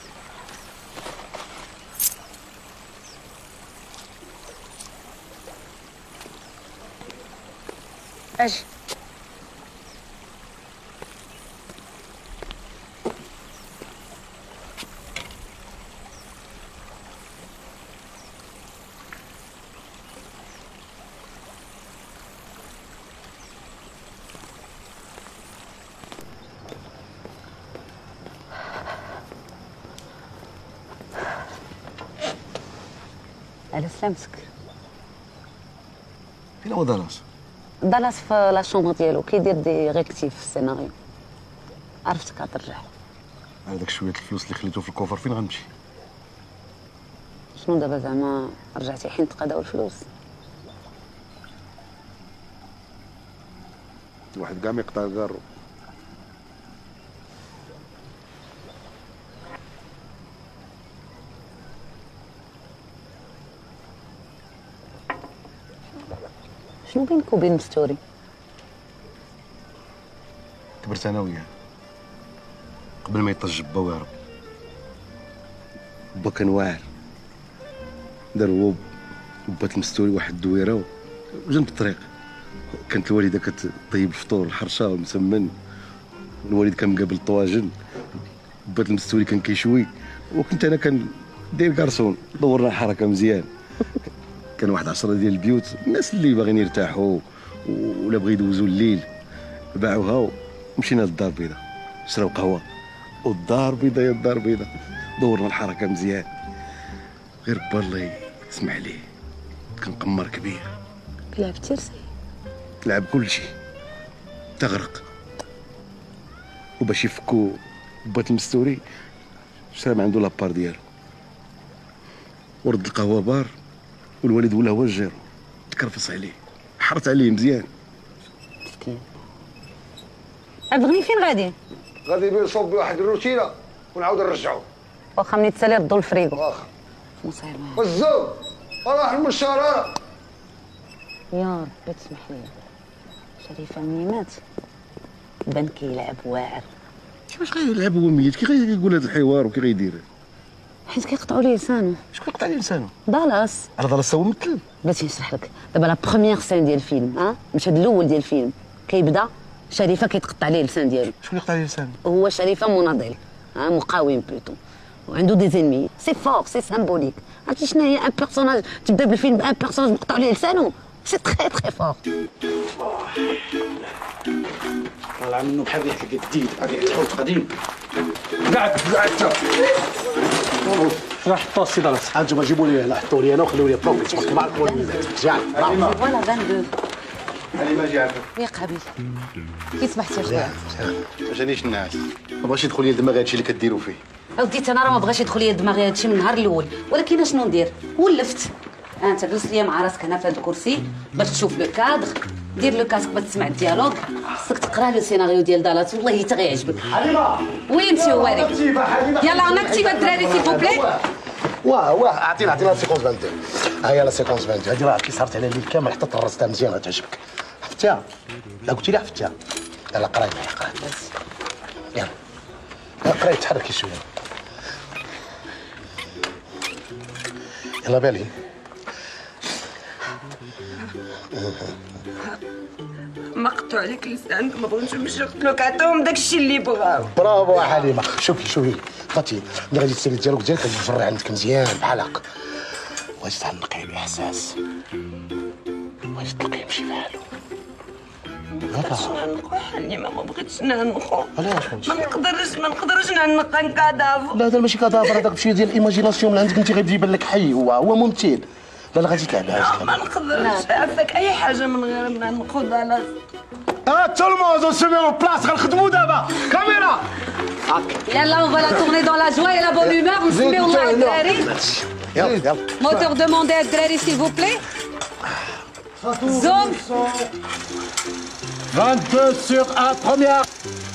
اجي على سلامتك. فين هو دالاس؟ دالاس في لا شومبر ديالو كيدير دي ريكتيف في السيناريو. عرفتك غترجع. هذاك شويه الفلوس اللي خليتو في الكوفر فين غنمشي؟ شنو دابا زعما رجعتي حين تقاداو الفلوس؟ واحد كاع ما يقطع الكارو. شنو بينك وبين مستوري؟ كبرت انا وياه قبل ما يطج با ويهرب. با كان واعر، دار هو وبات المستوري واحد الدويره جنب الطريق. كانت الوالده كتطيب الفطور الحرشه والمسمن، الوالد كان مقابل الطواجن، بات المستوري كان كيشوي، وكنت انا كان داير كارسون. دورنا الحركه مزيان. كان واحد عشرة ديال البيوت الناس اللي باغيين يرتاحوا ولا بغا يدوزوا الليل باعوها ومشينا للدار البيضاء شراو قهوه. والدار البيضاء يا الدار البيضاء دورنا الحركه مزيان. غير با الله يسمح ليه كان قمار كبير. لعب تيرسي؟ لعب كل شيء، تغرق. وباش يفكو بات المستوري شرا من عنده لابار ديالو ورد القهوه بار، والوالد ولا هو الجيرو تكرفص عليه، حرت عليه مزيان. مسكين. عبد الغني فين غادي؟ غادي نصوب واحد الروتينه ونعاود نرجعو. واخا مني تسالي ردوا الفريغو. واخا. مصيبه. والزوج راح المشارة. يا ربي تسمح لي. شريفه مني مات بان كيلعب واعر. كيفاش غيلعب هو ميت؟ كي غيقول هذا الحوار وكي غيدير؟ حيت كيقطعوا ليه لسانه. شكون يقطع ليه لسانه؟ دالاس. على دالاس هو ممثل. بغيتي نشرح لك دابا لا بروميير سين ديال الفيلم، ها المشهد الاول ديال الفيلم كيبدا شريفه كيتقطع ليه اللسان ديالو. شكون يقطع ليه لسانه؟ هو شريفه مناضل، ها مقاوم بلوتو، وعنده دي زينمي. سي فور سي سامبوليك. عرفتي شنو هي ان بيرسوناج تبدا بالفيلم بان بيرسوناج مقطع ليه لسانه؟ سي تري تري فور. طالع منه بحال ريحه الجديد، بحال ريحه الحوت قديم. قعد قعد انت. راح حطوا السي دالاس. انتم جيبوا لي هنا، حطوا لي انا وخليوا لي بروفيت تبارك مع الوليدات. مزيان. فوالا اثنين هذه ما جات. يا قبيل كي سمحتي اخويا؟ ما جانيش النعاس، ما بغاش يدخل لي دماغي هادشي اللي كديروا فيه. وديت انا راه ما بغاش يدخل لي دماغي هادشي من النهار الاول، ولكن اشنو ندير؟ ولفت. انت جلس ليا مع راسك هنا في هذا الكرسي باش تشوف لو كادر، دير لو كاسك باش تسمع الديالوج، خصك تقرا لو سيناريو ديال دالاس والله حتى غيعجبك. حليمه وي مسيو واري. يلا انا كتيبه الدراري سيل فو بلي. واه واه اعطينا اعطينا لا سيكونس اثنين. ها هي لا سيكونس اثنين هذه راه كي صارت على الليل كامل حتى طرستها مزيان غتعجبك. حفتها؟ لا قلتي لي حفتها. يلا قراي معايا قراي. يلا قراي تحركي شويه. يلا بالي. ما قطعوا عليك لسانك، ما بغيتش نمشي نقتلوك، عطيهم داكشي اللي بغاو. برافو حليمه. شوفي شوفي بغيتي ملي غادي تسالي الديالوج ديالك غادي تجري عندك مزيان بحال هكا، بغيتي تعلقيه باحساس، بغيتي تلقيه يمشي بحالو. ما بغيتش نعنقو حليمه، ما بغيتش نعنقو. علاش ما نقدرش ما نقدرش نعنق ان كادافر. لا هذا ماشي كادافر، هذاك بشويه ديال الايماجيناسيون من عندك انت غيبدا يبان لك حي. هو هو ممثل. لا لا غادي تلعبها. ما نقدرش عافاك اي حاجه من غير ما نعنقو دالاس. اه تو الموند سو مي اون بلاص غنخدموا دابا. كاميرا. يلا اون فوالا تورني دون لا جوا اي لا بون هومور. نسميو الله الدراري. يلا يلا. موتور دوموندي الدراري سيل فو بلي. زوم. vingt-deux sur un première.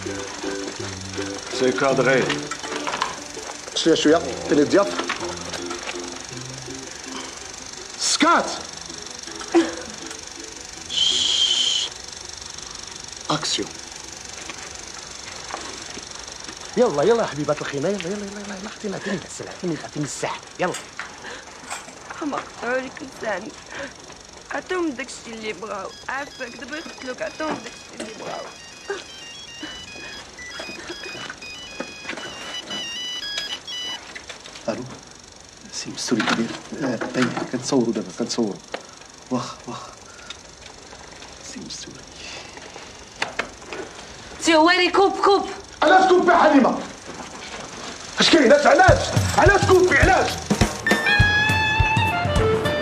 سي كادغي. شويه شويه تيلي ديال سكات. اكسيون. يلا يلا حبيبات الخيمه، يلا يلا يلا يلا اعطيني اعطيني السلاح، اعطيني اعطيني السلاح يلا. ما قطعوا لك لسانك، عطيهم داكشي اللي بغاو. عافاك دابا يقتلوك، عطيهم داكشي اللي بغاو. الو سي مستوري كبير. اي كنتصوروا دابا كنتصوروا. واخا واخا سي مستوري. سي واري كوب كوب. علاش كوبي حليمه؟ اش كاين؟ علاش علاش علاش كوبي علاش؟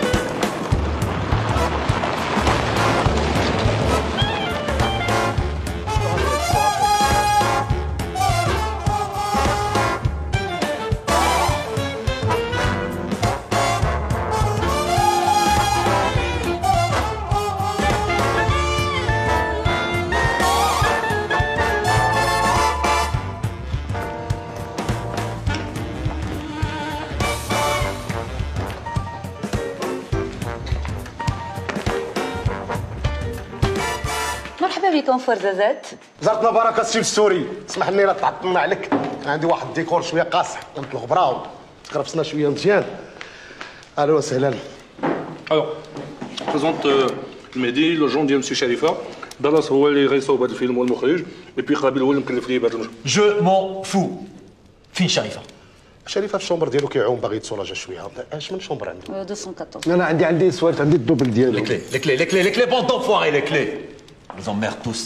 بكم فرزازات؟ زرتنا بركه السي السوري، اسمح لي راه تعطلنا عليك، كان عندي واحد الديكور شويه قاصح، قلت له غبراو تقربصنا شويه مزيان. اهلا وسهلا. الو بريزونت مهدي لو جون ديال مسيو شريفه، دالاس هو اللي غيصاوب هذا الفيلم والمخرج، اي بي قابل هو اللي مكلف ليه بهذا المشروع. جو مون فو. فين شريفه؟ شريفه في الشومبر ديالو كيعوم باغي يتسولاجا شويه. اش من شومبر عنده؟ مئتين وأربعطاش. انا عندي عندي سوالت، عندي الدوبل ديالو. لي كلي لي كلي لي كلي لي كلي بون دونفواري لي كلي. Les emmerde tous.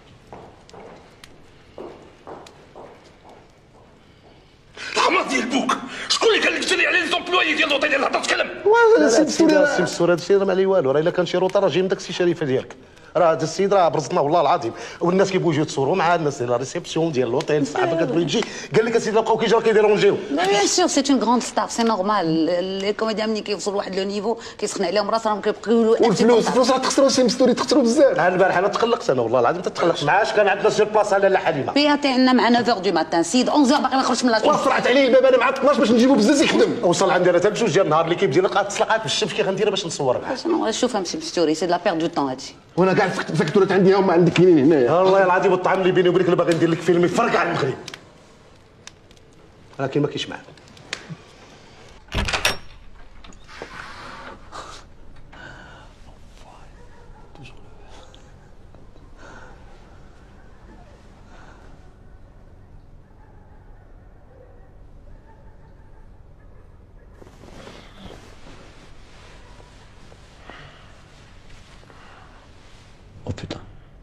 الحمار ديال بوك، شكون اللي قال لك تسالي على لي زومبلوي ديال لوطي ديال الهضره تكلم؟ لا السي السوري السي السوري هذا الشيء راه ما عليه والو، راه الا كان شي روطه راه جاي من داك السي شريفه ديالك. راه هذا السيد راه برزتنا والله العظيم، والناس كيبغيو يجيو يتصوروا مع الناس ديال لا ريسبسيون ديال لوطيل، صاحبك كتبغي تجي قال لك اسيدي بقاو كيجيو كيديرونجيو. بيان سور سي اون غروند ستار، سي نورمال. لي كوميديان ملي كيوصلوا لواحد لو نيفو كيسخن عليهم راس راهم كيبقاو يقولوا والفلوس الفلوس راه تخسروا سي مستوري، تخسروا بزاف. ها البارح انا تقلقت انا والله العظيم تتقلقت معاش، كان عندنا سير بلاصه لاله حليمه. بياتي عندنا مع تسعة دو ماتان، سيد إحدى عشر باقي ما خرجش من لاصاط. وصرعت عليه الباب انا مع اثناش باش نجيبو بزاف يخدم. وصل عندي انا حتى بجوج ديال النهار اللي كيبدي لقات تسلقات بالشبش كي غنديرها باش نصور معاه. شنو شوف امشي بستوري، سي دو لا بير دو طون هادشي. وانا كاع الفاكتورات عندي هما عندك كاينين هنايا. والله العظيم الطعم اللي بيني وبينك اللي باغي ندير لك فيلم يفرقع على المغرب، ولكن ما كاينش معاه. Oh putain.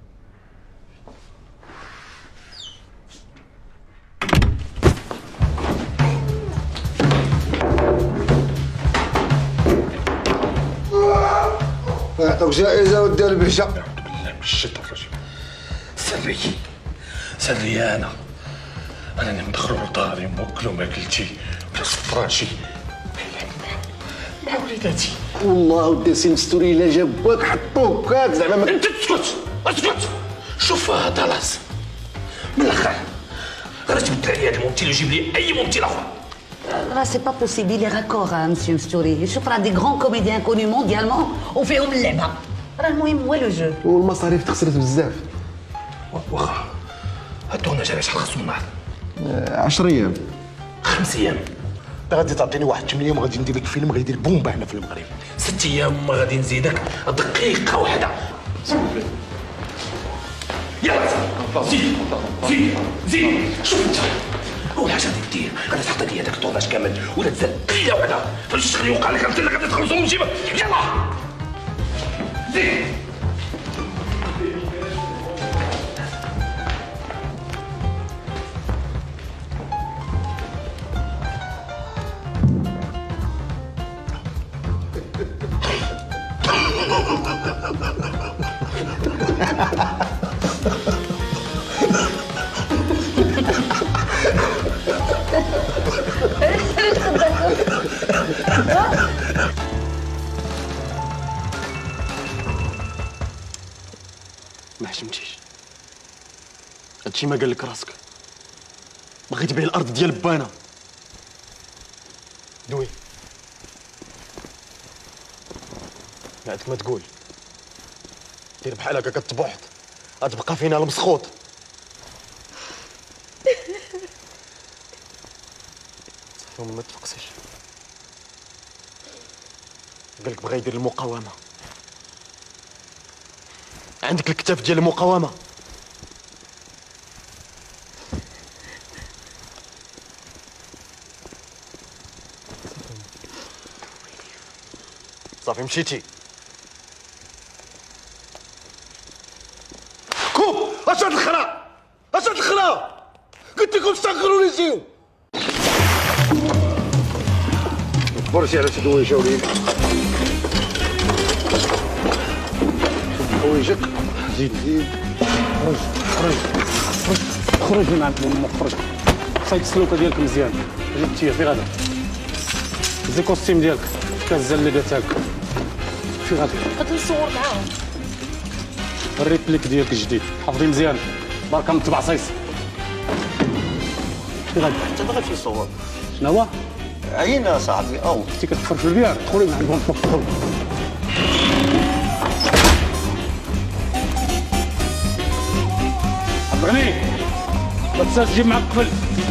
يعطوك جائزة ودي البهجة. بالله من الشيطان الرجيم. سري سري انا انا اللي مدخلو لداري موكلو ماكلتي بلاص فراشي مع وليداتي. والله ودي سي مستوري الا جابوك حطوك هاك زعما ما انت تسكت اسكت. شوف دالاس من الاخر غير تبدل عليا هذا الممثل وجيب لي اي ممثل اخر. راه سي با بوسيبل، لي راكور مسيو مستوري. شوف راه دي غران كوميديان كوني مونديالمون وفيهم اللعبه. راه المهم هو لو جو. والمصاريف تخسرت بزاف. واخا هادو شحال خاصهم النهار؟ عشرة ايام. خمس ايام. غادي تعطيني واحد ثمانية وغادي ندير لك فيلم غيدير بومبا هنا في المغرب. ست ايام ما غادي نزيدك دقيقه واحده. يلا زيد زيد زيد. شوف انت اول حاجه غادي دير غادي تحط لي هذاك الطوناج كامل ولا تزاد دقيقه واحده باش تخلي يوقع لك انت اللي غادي تخلصوا من جيبك. يلا زيد. ما حشمتيش هادشي ما قال لك راسك، بغيت تبيع الارض ديال بانا. دوي بعدك ما تقول دير بحال هكا كتبوحط غتبقى فينا المسخوط. صافي ما تفقسيش، قالك بغا يدير المقاومه. عندك الكتاف ديال المقاومه. صافي مشيتي. كوب اش هاد الخرا اش هاد الخرا قلت لكم استغفروا لي جيو. برشي على شي دويشه وليد. حوايجك زيد زيد. خرج خرج خرج خرج من عند امك خرج. صايد السلوكه ديالك مزيان. جبتيه في غدا. زي كوستيم ديالك كازال اللي باتاك في غدا. بغيت نصور معاهم. الريبليك ديالك الجديد حافظي مزيان. بركه من تبع صيص. في غدا. انت باغي في صور. شنو هو؟ عينا صاحبي او كنتي كتفر في البيار دخلي من عندهم دخل. غني ما تنساش تجيب معاك قفل.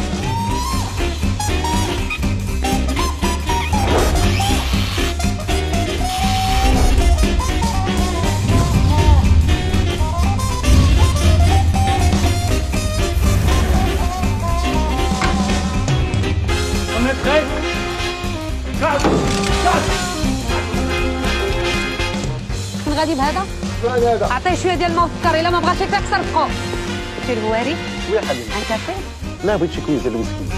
خير قاعد قاعد فين غادي بهذا؟ هذا عطيه شويه ديال الماء والسكر، الا ما بغاش يفيق صرفقو. شتي الهواري؟ ويا حبيبي ان كافي؟ لا بغيت شي كويس ديال الويسكي.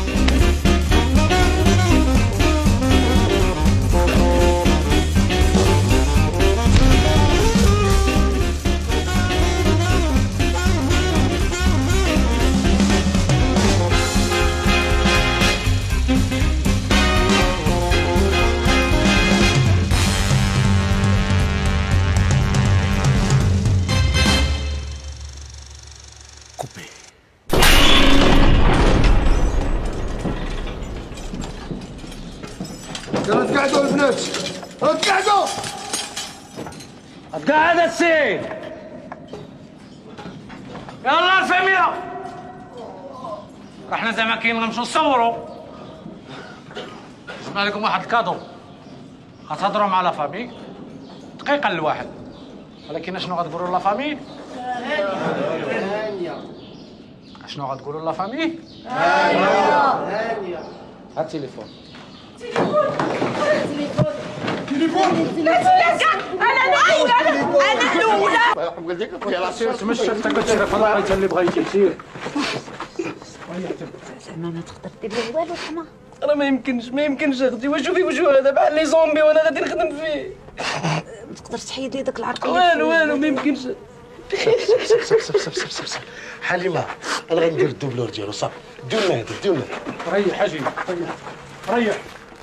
يلا تقعدوا البنات تقعدوا قاعد السي يلا الفاميلا رحنا زعما كاين غنمشيو نصوروا جبنا لكم واحد الكادو غتهضروا مع لا فامي دقيقه لواحد ولكن اشنو غتقولوا لا فامي اشنو غتقولوا لا فامي هانيه هات التليفون تليفون لا انا الاولى انا الاولى قال لك اخويا لا سير تمشى انت كتشرف هذا الحاجه اللي بغيتي سير زعما ما تقدر دير له والو رحمه. راه ما يمكنش ما يمكنش اختي واش شوفي وجهه هذا بحال لي زومبي وانا غادي نخدم فيه. ما تقدرش تحيد لي داك العرق اللي والو فيه. والو ما يمكنش. سب سب سب سب سب سب حليمه انا غندير الدوبلور ديالو صافي ديو لنا هذا ديو لنا ريح اجي ريح ريح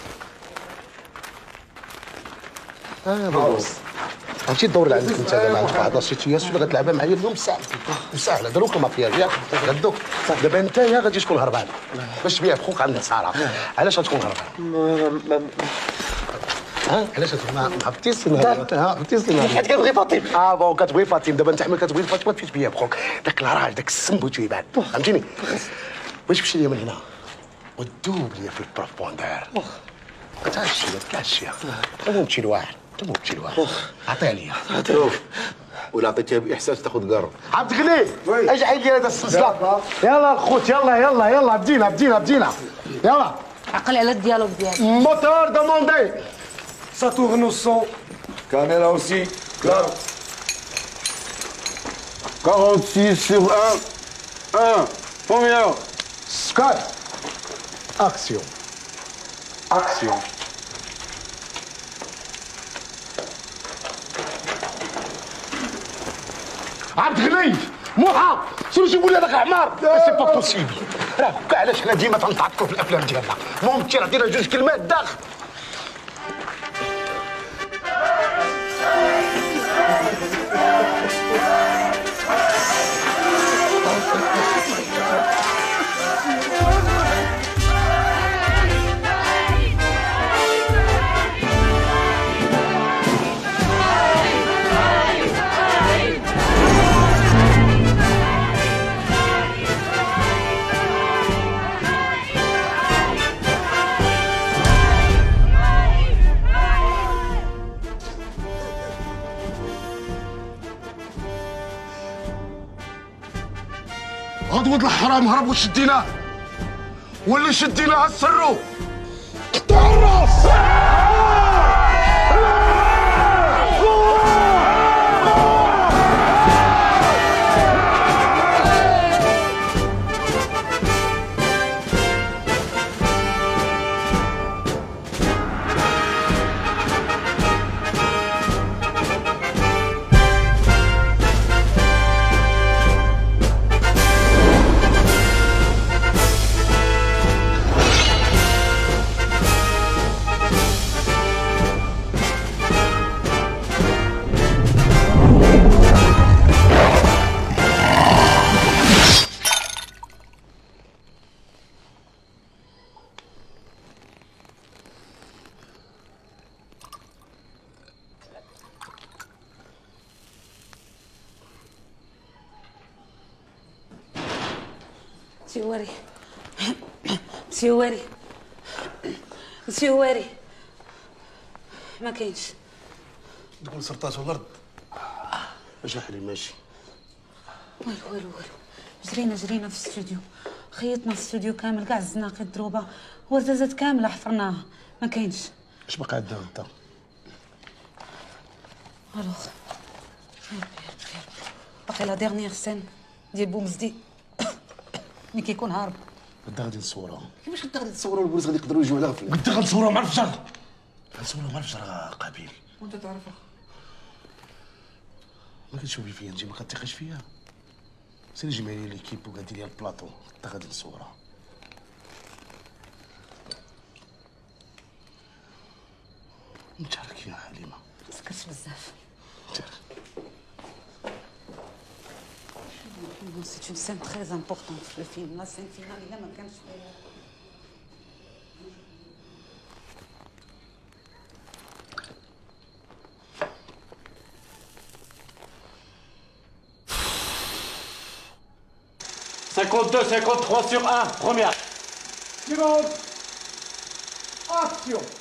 اه بابا ماشي الدور اللي عندك انت دابا عندك واحد لاسيتياس اللي غتلعبها معايا اليوم ساهل ساهله دروك المافيا ياك غدوك دابا انت يا غادي تكون هربان باش تبيع بخوك عند السهره علاش غتكون هربان؟ ها علاش ما ما بتيس ها بتيس حيت كتبغي فاطمه اه بون كتبغي فاطمه دابا انت حمل كتبغي فاطمه فين تبيع بخوك داك الراجل داك السمبو تيبان فهمتيني باش تمشي ليا من هنا وتدوب ليا في البروفوندير انت هادشي كاع الشيء تمو تمشي لواحد تمو تمشي لواحد عطيها ليا شوف ولا عطيتيها باحساس تاخذ قرب عبد الغني اجي حيد لي هذا السلسله يلا الخوت يلا يلا يلا بدينا بدينا بدينا يلا عقل على الديالوج ديالك. موتور دوموندي Ça tourne au son. Caméra aussi. Clap. quarante-six sur un. un. Première. Sky. Action. Action. عبد الغني موحى شنو جيبوا لي هذاك عمار سي با بوسيبل راه كاع علاش حنا ديما تنتعطلوا في الافلام ديالنا المهم تي عطينا جوج كلمات داخل غدوة الحرام هرب وشديناه واللي شديناه السرو طرس مسيو واري مسيو واري مسيو واري ما كاينش. تقول سرطات والارض. اش حلي ماشي؟ والو والو والو جرينا جرينا في الاستوديو، خيطنا في الاستوديو كامل كاع الزناقي الدروبه والزازات كامله حفرناها ما كاينش. اش باقي عندها انت؟ الوغ باقي لا ديرنيير سين ديال بومزدي ملي كيكون هارب. غدا غادي نصورها. كيفاش غدا غادي تصورها والبوليس غادي يقدروا يجيو على غفله؟ غدا غنصورها مع الفجر. غنصورها مع الفجر قابيل. وانت تعرفها؟ ما كتشوفي فيا انت ما كتثقيش فيا. سيري جمعي لي ليكيب وقادي لي البلاطو غدا غادي نصورها. متحرك يا حليمه. ما سكرتش بزاف. Bon, c'est une scène très importante le film. La scène finale, il ما كانش فيها. cinquante-deux, cinquante-trois sur un, première. Seconde. Action.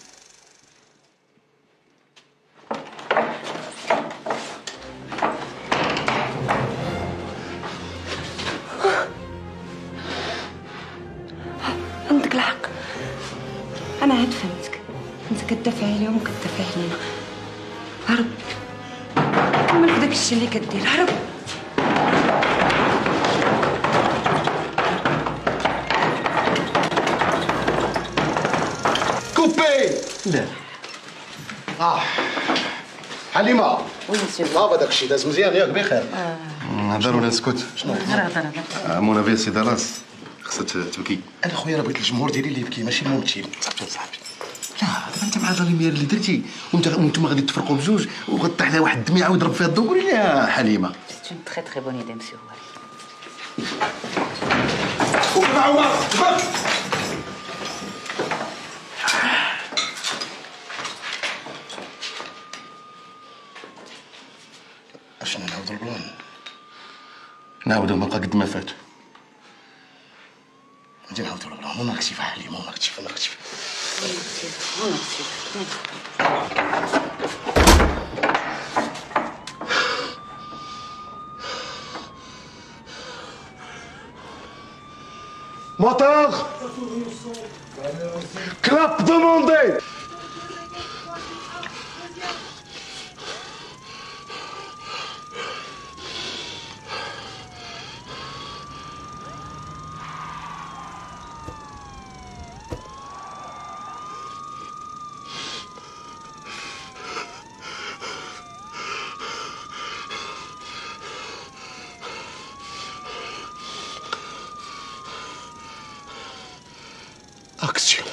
عندك الحق، انا عاد فهمتك. انت كتدافع عليهم وكتدافع علينا. هرب كمل في داك الشيء اللي كدير. هرب. كوبي. لا. اه حليمه. وي مسيو. صافا داك الشيء داز مزيان ياك بخير. نهضر ولا نسكت؟ شنو؟ هضر هضر هضر. مون افي سي دالاس خصها تبكي. انا خويا راه بغيت الجمهور ديالي اللي يبكي ماشي الممثل. صافي صاحبي. لا دابا انت مع الريمير اللي درتي وانت وانتم غادي تفرقوا بجوج وغطيح على واحد الدميعه ويضرب فيها الضو. قولي لي يا حليمه. C'est une très très bonne idée مسيو واري. وكيف عوض؟ تبارك. اشنو نعاودو البلان؟ نعاودو ما بقى قد ما فات. غادي نعاودو البلان. هنا كتيفا حليمه هنا كتيفا هنا كتيفا. Moteur. Clap demandé. Action.